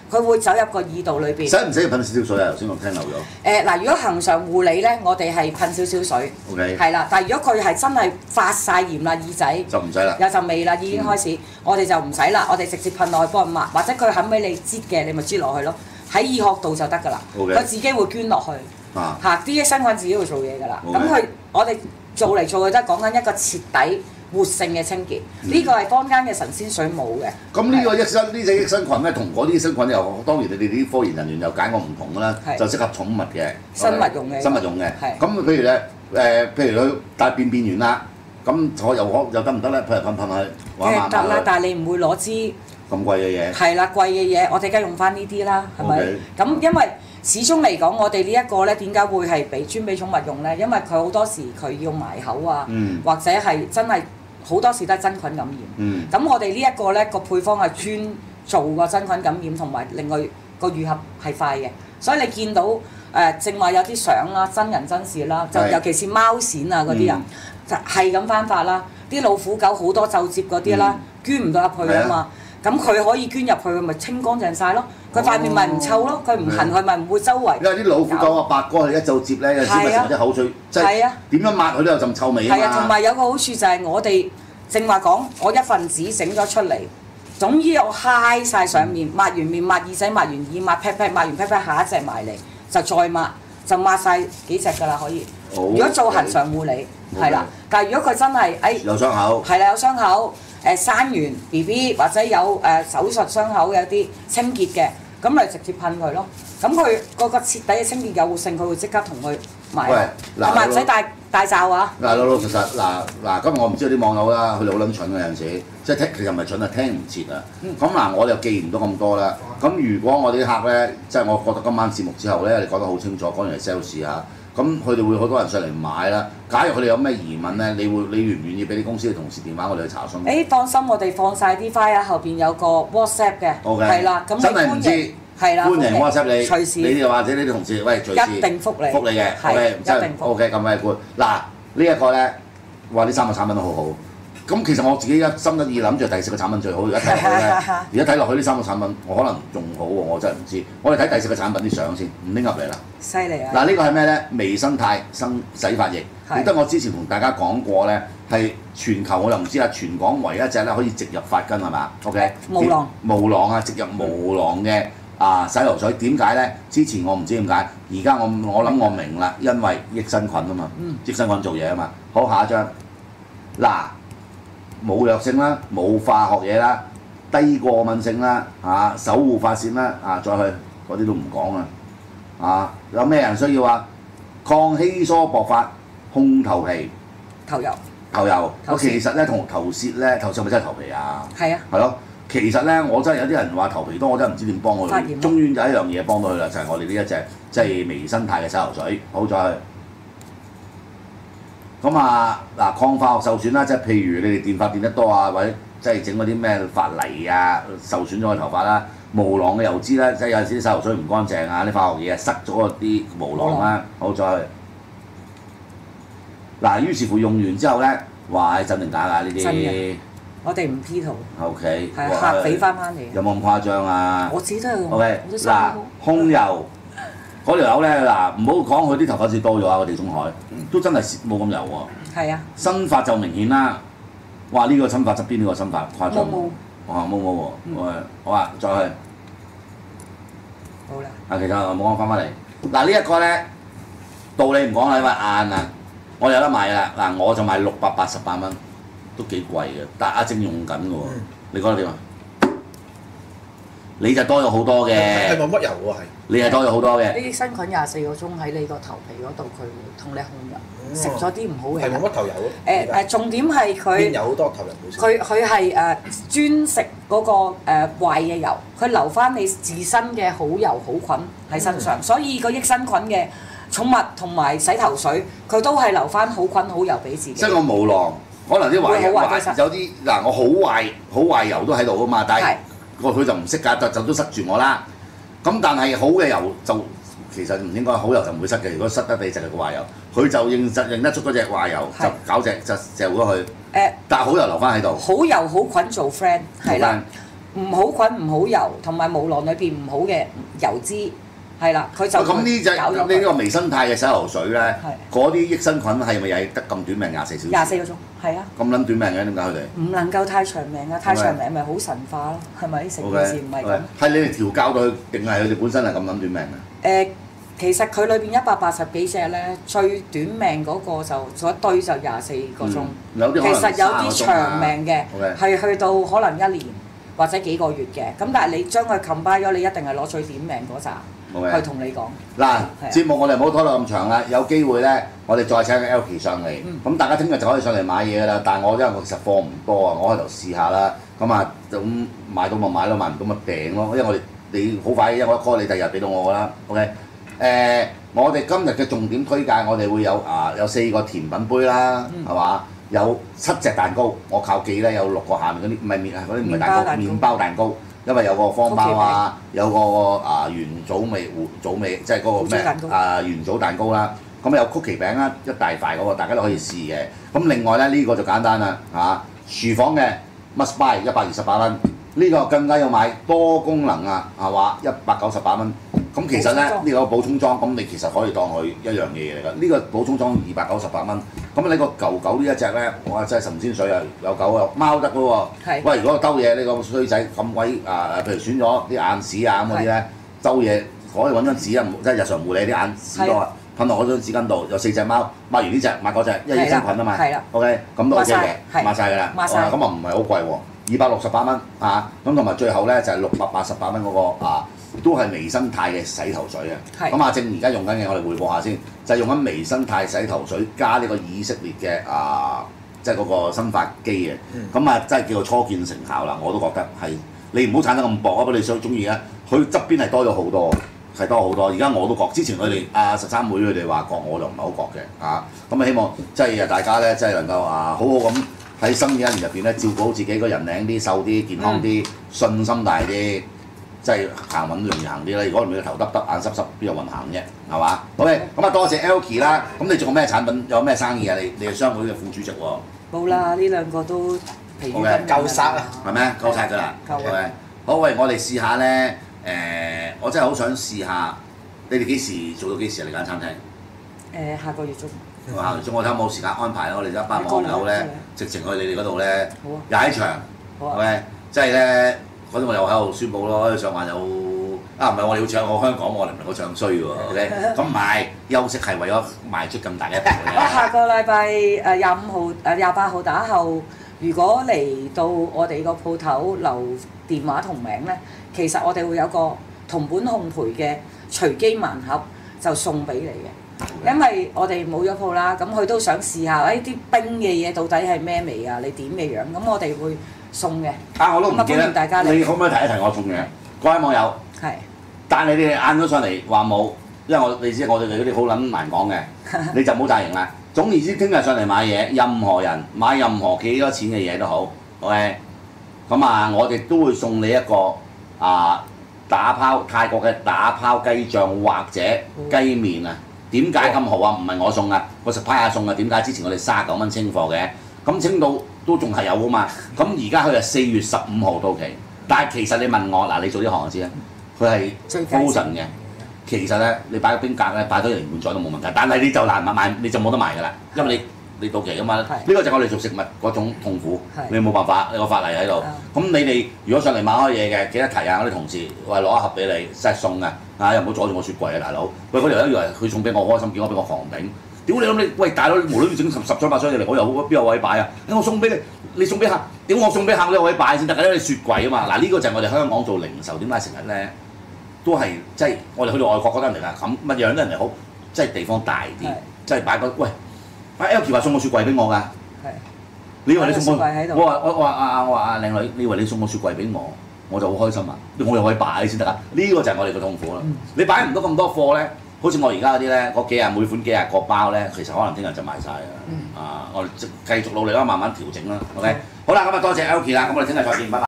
佢會走入個耳道裏邊。 使唔使要噴少少水啊？頭先我聽漏咗。 誒嗱、呃，如果恆常護理咧，我哋係噴少少水。 OK。 係啦，但係如果佢係真係發晒炎啦，耳仔就唔使啦。 有陣味啦，已經開始，嗯、我哋就唔使啦，我哋直接噴落去幫佢抹，或者佢肯俾你擠嘅，你咪擠落去咯。喺耳殼度就得㗎啦。佢 Okay. 自己會捐落去。 啊。 嚇！啲益生菌自己會做嘢㗎啦。咁 Okay. 佢我哋做嚟做去都係講緊一個徹底活性嘅清潔。呢個係坊間嘅神仙水冇嘅。 咁呢個益生呢隻益生菌咧，同嗰啲益生菌又當然你哋啲科研人員又揀過唔同㗎啦，就適合寵物嘅。 生物用嘅。 生物用嘅。 係。 咁譬如咧誒，譬如佢大便變完啦，咁我又可又得唔得咧？譬如噴噴去玩下。 得啦，但係你唔會攞支咁貴嘅嘢。 係啦，貴嘅嘢，我哋梗係用翻呢啲啦，係咪？咁因為始終嚟講，我哋呢一個咧點解會係俾專俾寵物用咧？因為佢好多時佢要埋口啊， 嗯、 或者係真係好多時都係真菌感染。咁、嗯、我哋呢一個咧個配方係專做個真菌感染，同埋另外個愈合係快嘅。所以你見到誒、呃、正話有啲相啦，真人真事啦，就尤其是貓癬啊嗰啲人，嗯、就係咁翻法啦。啲老虎狗好多皺摺嗰啲啦，嗯、捐唔到入去啊嘛。咁佢可以捐入去，咪清乾淨晒咯。佢塊面咪唔臭咯，佢唔痕佢咪唔會周圍。 因為啲老虎狗啊、白哥係一皺摺咧，有時咪成啲口水，即係點樣抹佢都有陣臭味啊嘛。 係啊，同埋有個好處就係我哋正話講，我一份紙整咗出嚟，總之我揩晒上面，抹完面、抹耳仔、抹完耳、抹 pat pat、抹完 pat pat，下一隻埋嚟就再抹，就抹晒幾隻㗎啦可以。如果做恆常護理係啦，但係如果佢真係誒有傷口， 係啦有傷口。誒生完 B B 或者有誒、呃、手術傷口有啲清潔嘅，咁咪直接噴佢咯。咁佢個個徹底嘅清潔有活性，佢會即刻同佢埋。喂，嗱，同埋唔使戴戴罩啊。 嗱，老老實實嗱嗱，今日我唔知有啲網友啦，佢哋好撚蠢嘅有陣時，即係聽其實唔係蠢啊，聽唔切啊。咁嗱、嗯，我哋記唔到咁多啦。咁如果我哋啲客咧，即係我覺得今晚節目之後咧，你講得好清楚，講完係 sales 嚇。咁佢哋會好多人上嚟買啦。假如佢哋有咩疑問咧，你會你願唔願意俾啲公司嘅同事電話我哋去查詢？誒、 欸，放心，我哋放晒啲 file 後邊有個 WhatsApp 嘅，係啦 Okay.，咁真係唔知， 係啦， 歡迎 WhatsApp 你， 隨時你哋或者呢啲同事，喂，隨時一定覆你， 覆你嘅，OK， 一定覆 OK，咁咪 good。嗱，呢一個咧，哇！呢三個產品都好好。咁其實我自己一心一意諗住第四個產品最好，而家睇落去咧，而家睇落去呢三個產品，我可能仲好喎，我真係唔知。我哋睇第四個產品啲相先，唔拎入嚟啦。 犀利啊！ 嗱，呢個係咩咧？微生態生洗髮液，記得我之前同大家講過咧，係全球我就唔知啦，全港唯一一隻咧可以植入髮根係嘛 ？OK， 無囊無囊啊，植入無囊嘅啊洗頭水，點解咧？之前我唔知點解，而家我我諗我明啦，因為益生菌啊嘛，嗯、益生菌做嘢啊嘛。好，下一張，嗱。冇藥性啦，冇化學嘢啦，低過敏性啦，啊守護髮線啦，啊再去嗰啲都唔講啦，啊有咩人需要啊？抗稀疏薄髮，控頭皮， 頭油， 頭油。我其實咧同頭屑咧，頭屑係咪真係頭皮啊？係啊。係咯，其實咧我真係有啲人話頭皮多，我真係唔知點幫佢。終於有一樣嘢幫到佢啦，就係、是、我哋呢一隻即係微生態嘅洗頭水。好再去。咁啊嗱，抗化學受損啦，即係譬如你哋電髮電得多啊，或者即係整嗰啲咩髮泥啊，受損咗個頭髮啦，無囊嘅油脂啦，即係有陣時啲洗頭水唔乾淨啊，啲化學嘢啊塞咗嗰啲無囊啦，好再嗱，於是乎用完之後咧，哇係真定假㗎呢啲？ 我哋唔 P 圖。O K。 係客俾翻翻嚟。 有冇咁誇張啊？ 我自己都係用。 O K。嗱，控油。嗰條友咧嗱，唔好講佢啲頭髮似多咗啊！個地中海都真係冇咁油喎。係啊。新髮就明顯啦。哇！呢、這個新髮側邊呢個新髮誇張。冇冇。哇！冇冇喎。嗯、好啊，再去。好啦。啊，其實冇講翻翻嚟。嗱、啊這個、呢一個咧，道理唔講啦，因為硬啊，我有得賣啦。嗱，我就賣六百八十八蚊，都幾貴嘅。但阿正用緊嘅喎，嗯、你覺得點啊？你就多咗好多嘅，係冇乜油喎，係。你係多咗好多嘅。呢啲生菌廿四個鐘喺你個頭皮嗰度，佢會同你控油，食咗啲唔好嘅。係冇乜頭油咯。誒誒，重點係佢。邊有好多頭油冇食？佢佢係誒專食嗰個誒壞嘅油，佢留翻你自身嘅好油好菌喺身上，所以個益生菌嘅寵物同埋洗頭水，佢都係留翻好菌好油俾自己。即係我無囊，可能啲壞油壞有啲嗱，我好壞好壞油都喺度啊嘛，但係。個佢就唔識㗎，就就都塞住我啦。咁但係好嘅油就其實唔應該，好油就唔會塞嘅。如果塞得你就係個壞油，佢就認實認得出嗰隻壞油，就搞隻就掉咗佢。誒，但係好油留翻喺度。好油好菌做 friend 係啦， 唔好菌唔好油，同埋毛囊裏邊唔好嘅油脂，係啦，佢就咁呢只搞咗咁呢個微生態嘅洗頭水咧， 係嗰啲益生菌係咪又係得咁短命廿四小時？ 廿四個鐘，係啊。 咁撚短命嘅點解佢哋？ 唔能夠太長命啊！太長命咪好神化咯，係咪？成件事唔係咁。 係你哋調教到佢，定係佢哋本身係咁撚短命啊？ 誒，其實佢裏邊一百八十幾隻咧，最短命嗰個就嗰一堆就廿四個鐘。 有啲其實有啲長命嘅，係去到可能一年或者幾個月嘅。咁但係你將佢 combine 咗，你一定係攞最短命嗰扎去同你講。 嗱，節目我哋唔好拖到咁長啦，有機會咧，我哋再請 Elky 上嚟。咁大家聽日就可以上嚟買嘢㗎啦。但係我因為我其實貨唔多啊，我喺度試下啦。咁啊，咁買到咪買咯，買唔到咪訂咯。因為我哋你好快，因為我一 call 你第二日俾到我㗎啦。OK。誒，我哋今日嘅重點推介，我哋會有啊有四個甜品杯啦，係嘛？有七隻蛋糕，我靠記咧有六個下面嗰啲唔係麵啊，嗰啲唔係蛋糕，麵包蛋糕。因為有個方包啊，有個啊元祖味糊棗味，即係嗰個咩啊元祖蛋糕啦。咁有曲奇餅啦，一大塊嗰個，大家都可以試嘅。咁另外咧呢個就簡單啦嚇，廚房嘅 must buy 一百二十八蚊，呢個更加要買多功能啊，係嘛一百九十八蚊。咁其實咧呢個補充裝，咁你其實可以當佢一樣嘢嚟㗎。呢個補充裝二百九十八蚊，咁你個狗狗呢一隻咧，哇真係神仙水啊！有狗有貓得㗎喎。喂，如果兜嘢呢個衰仔咁鬼啊，譬如選咗啲眼屎啊咁嗰啲咧，兜嘢可以揾張紙啊，即係日常護理啲眼屎多啊，噴落嗰張紙巾度，有四隻貓，抹完呢隻抹嗰隻，因為益生菌啊嘛。OK， 咁都 OK 嘅，抹晒㗎啦。咁啊唔係好貴喎，二百六十八蚊啊，咁同埋最後咧就係六百八十八蚊嗰個啊。都係微生態嘅洗頭水啊！咁阿正而家用緊嘅，我哋匯報下先，就係、是、用緊微生態洗頭水加呢個以色列嘅啊，即係嗰個生髮機嘅。咁、嗯、啊，真係叫做初見成效啦！我都覺得係，你唔好鏟得咁薄啊！不過你想中意啊，佢側邊係多咗好多，係多好多。而家我都覺，之前佢哋阿十三妹佢哋話覺，我就唔係好覺嘅啊。咁啊，希望即係大家咧，即係能夠啊，好好咁喺新嘅一年入邊咧，照顧好自己個人靚啲、瘦啲、健康啲、嗯、信心大啲。即係行運容易行啲啦，如果唔係個頭耷耷、眼濕濕，邊有運行啫？係嘛 ？OK，咁啊多謝 Elky 啦。咁你仲有咩產品？有咩生意啊？你你係商會嘅副主席喎。 冇啦，呢兩個都疲於奔命夠曬啦， 係咩？夠晒㗎啦。 夠嘅。 好，喂，我哋試下咧。誒、呃，我真係好想試下。你哋幾時做到幾時啊？你間餐廳？誒、 呃，下個月中。 下個月中我睇下冇時間安排啦。我哋一班網友咧，直情去你哋嗰度咧，踩場。好啊。OK，即係咧。嗰啲我又喺度宣佈咯，上環有啊，唔係我哋要唱我香港，我哋唔能夠唱衰喎。OK， 咁唔係休息係為咗賣出咁大嘅一盤。 我下個禮拜誒廿五號誒廿八號打後，如果嚟到我哋個鋪頭留電話同名咧，其實我哋會有個同本烘焙嘅隨機盲盒就送俾你嘅。因為我哋冇咗鋪啦，咁佢都想試下誒啲冰嘅嘢到底係咩味啊？你點嘅樣？咁我哋會送嘅。 啊，我都唔記得。 大家你可唔可以提一提我送嘅？各位網友。係。但係你哋晏咗上嚟話冇，因為我你知我哋嗰啲好撚難講嘅，你就唔好詐型啦。總言之，聽日上嚟買嘢，任何人買任何幾多錢嘅嘢都好 ，OK。咁啊，我哋都會送你一個啊打拋泰國嘅打拋雞醬或者雞麵啊。點解咁好啊？唔係我送啊，我實派下送啊。點解？之前我哋三十九蚊清貨嘅，咁清到都仲係有噶嘛。咁而家佢係四月十五號到期，但係其實你問我嗱，你做呢行就知啦，佢係 frozen 嘅。其實咧，你擺個冰格咧，擺多一年半載都冇問題。但係你就難賣，你就冇得賣㗎啦，因為你你到期㗎嘛。呢個就係我哋做食物嗰種痛苦，你冇辦法，有個法例喺度。咁你哋如果上嚟買開嘢嘅，記得提下我啲同事，我係攞一盒俾你，實送嘅。啊！又唔好阻住我雪櫃啊，大佬！喂，嗰條友以為佢送俾我開心，叫我俾我狂頂。屌你諗你！喂，大佬，無端端整十十張八張嘢嚟，我又邊有位擺啊？誒，我送俾你，你送俾客，屌我送俾客，我有位擺先得㗎，因為你雪櫃啊嘛。嗱，呢個就係我哋香港做零售點解成日咧都係即係我哋去到外國覺得人哋係咁乜樣都人哋好，即係地方大啲，即係擺個喂，阿 Elky 話送個雪櫃俾我㗎。係。你以為你送我？我話我我話阿我話阿靚女，你以為你送個雪櫃俾我？我就好開心啊！我又可以擺先得啊！呢、這個就係我哋嘅痛苦啦。嗯、你擺唔到咁多貨咧，好似我而家嗰啲咧，嗰幾廿每款幾廿個包咧，其實可能聽日就賣晒㗎。嗯、啊，我哋繼續努力啦，慢慢調整啦。OK，、嗯、好啦，咁啊多謝 Elky 啦，咁我哋聽日再見，拜拜。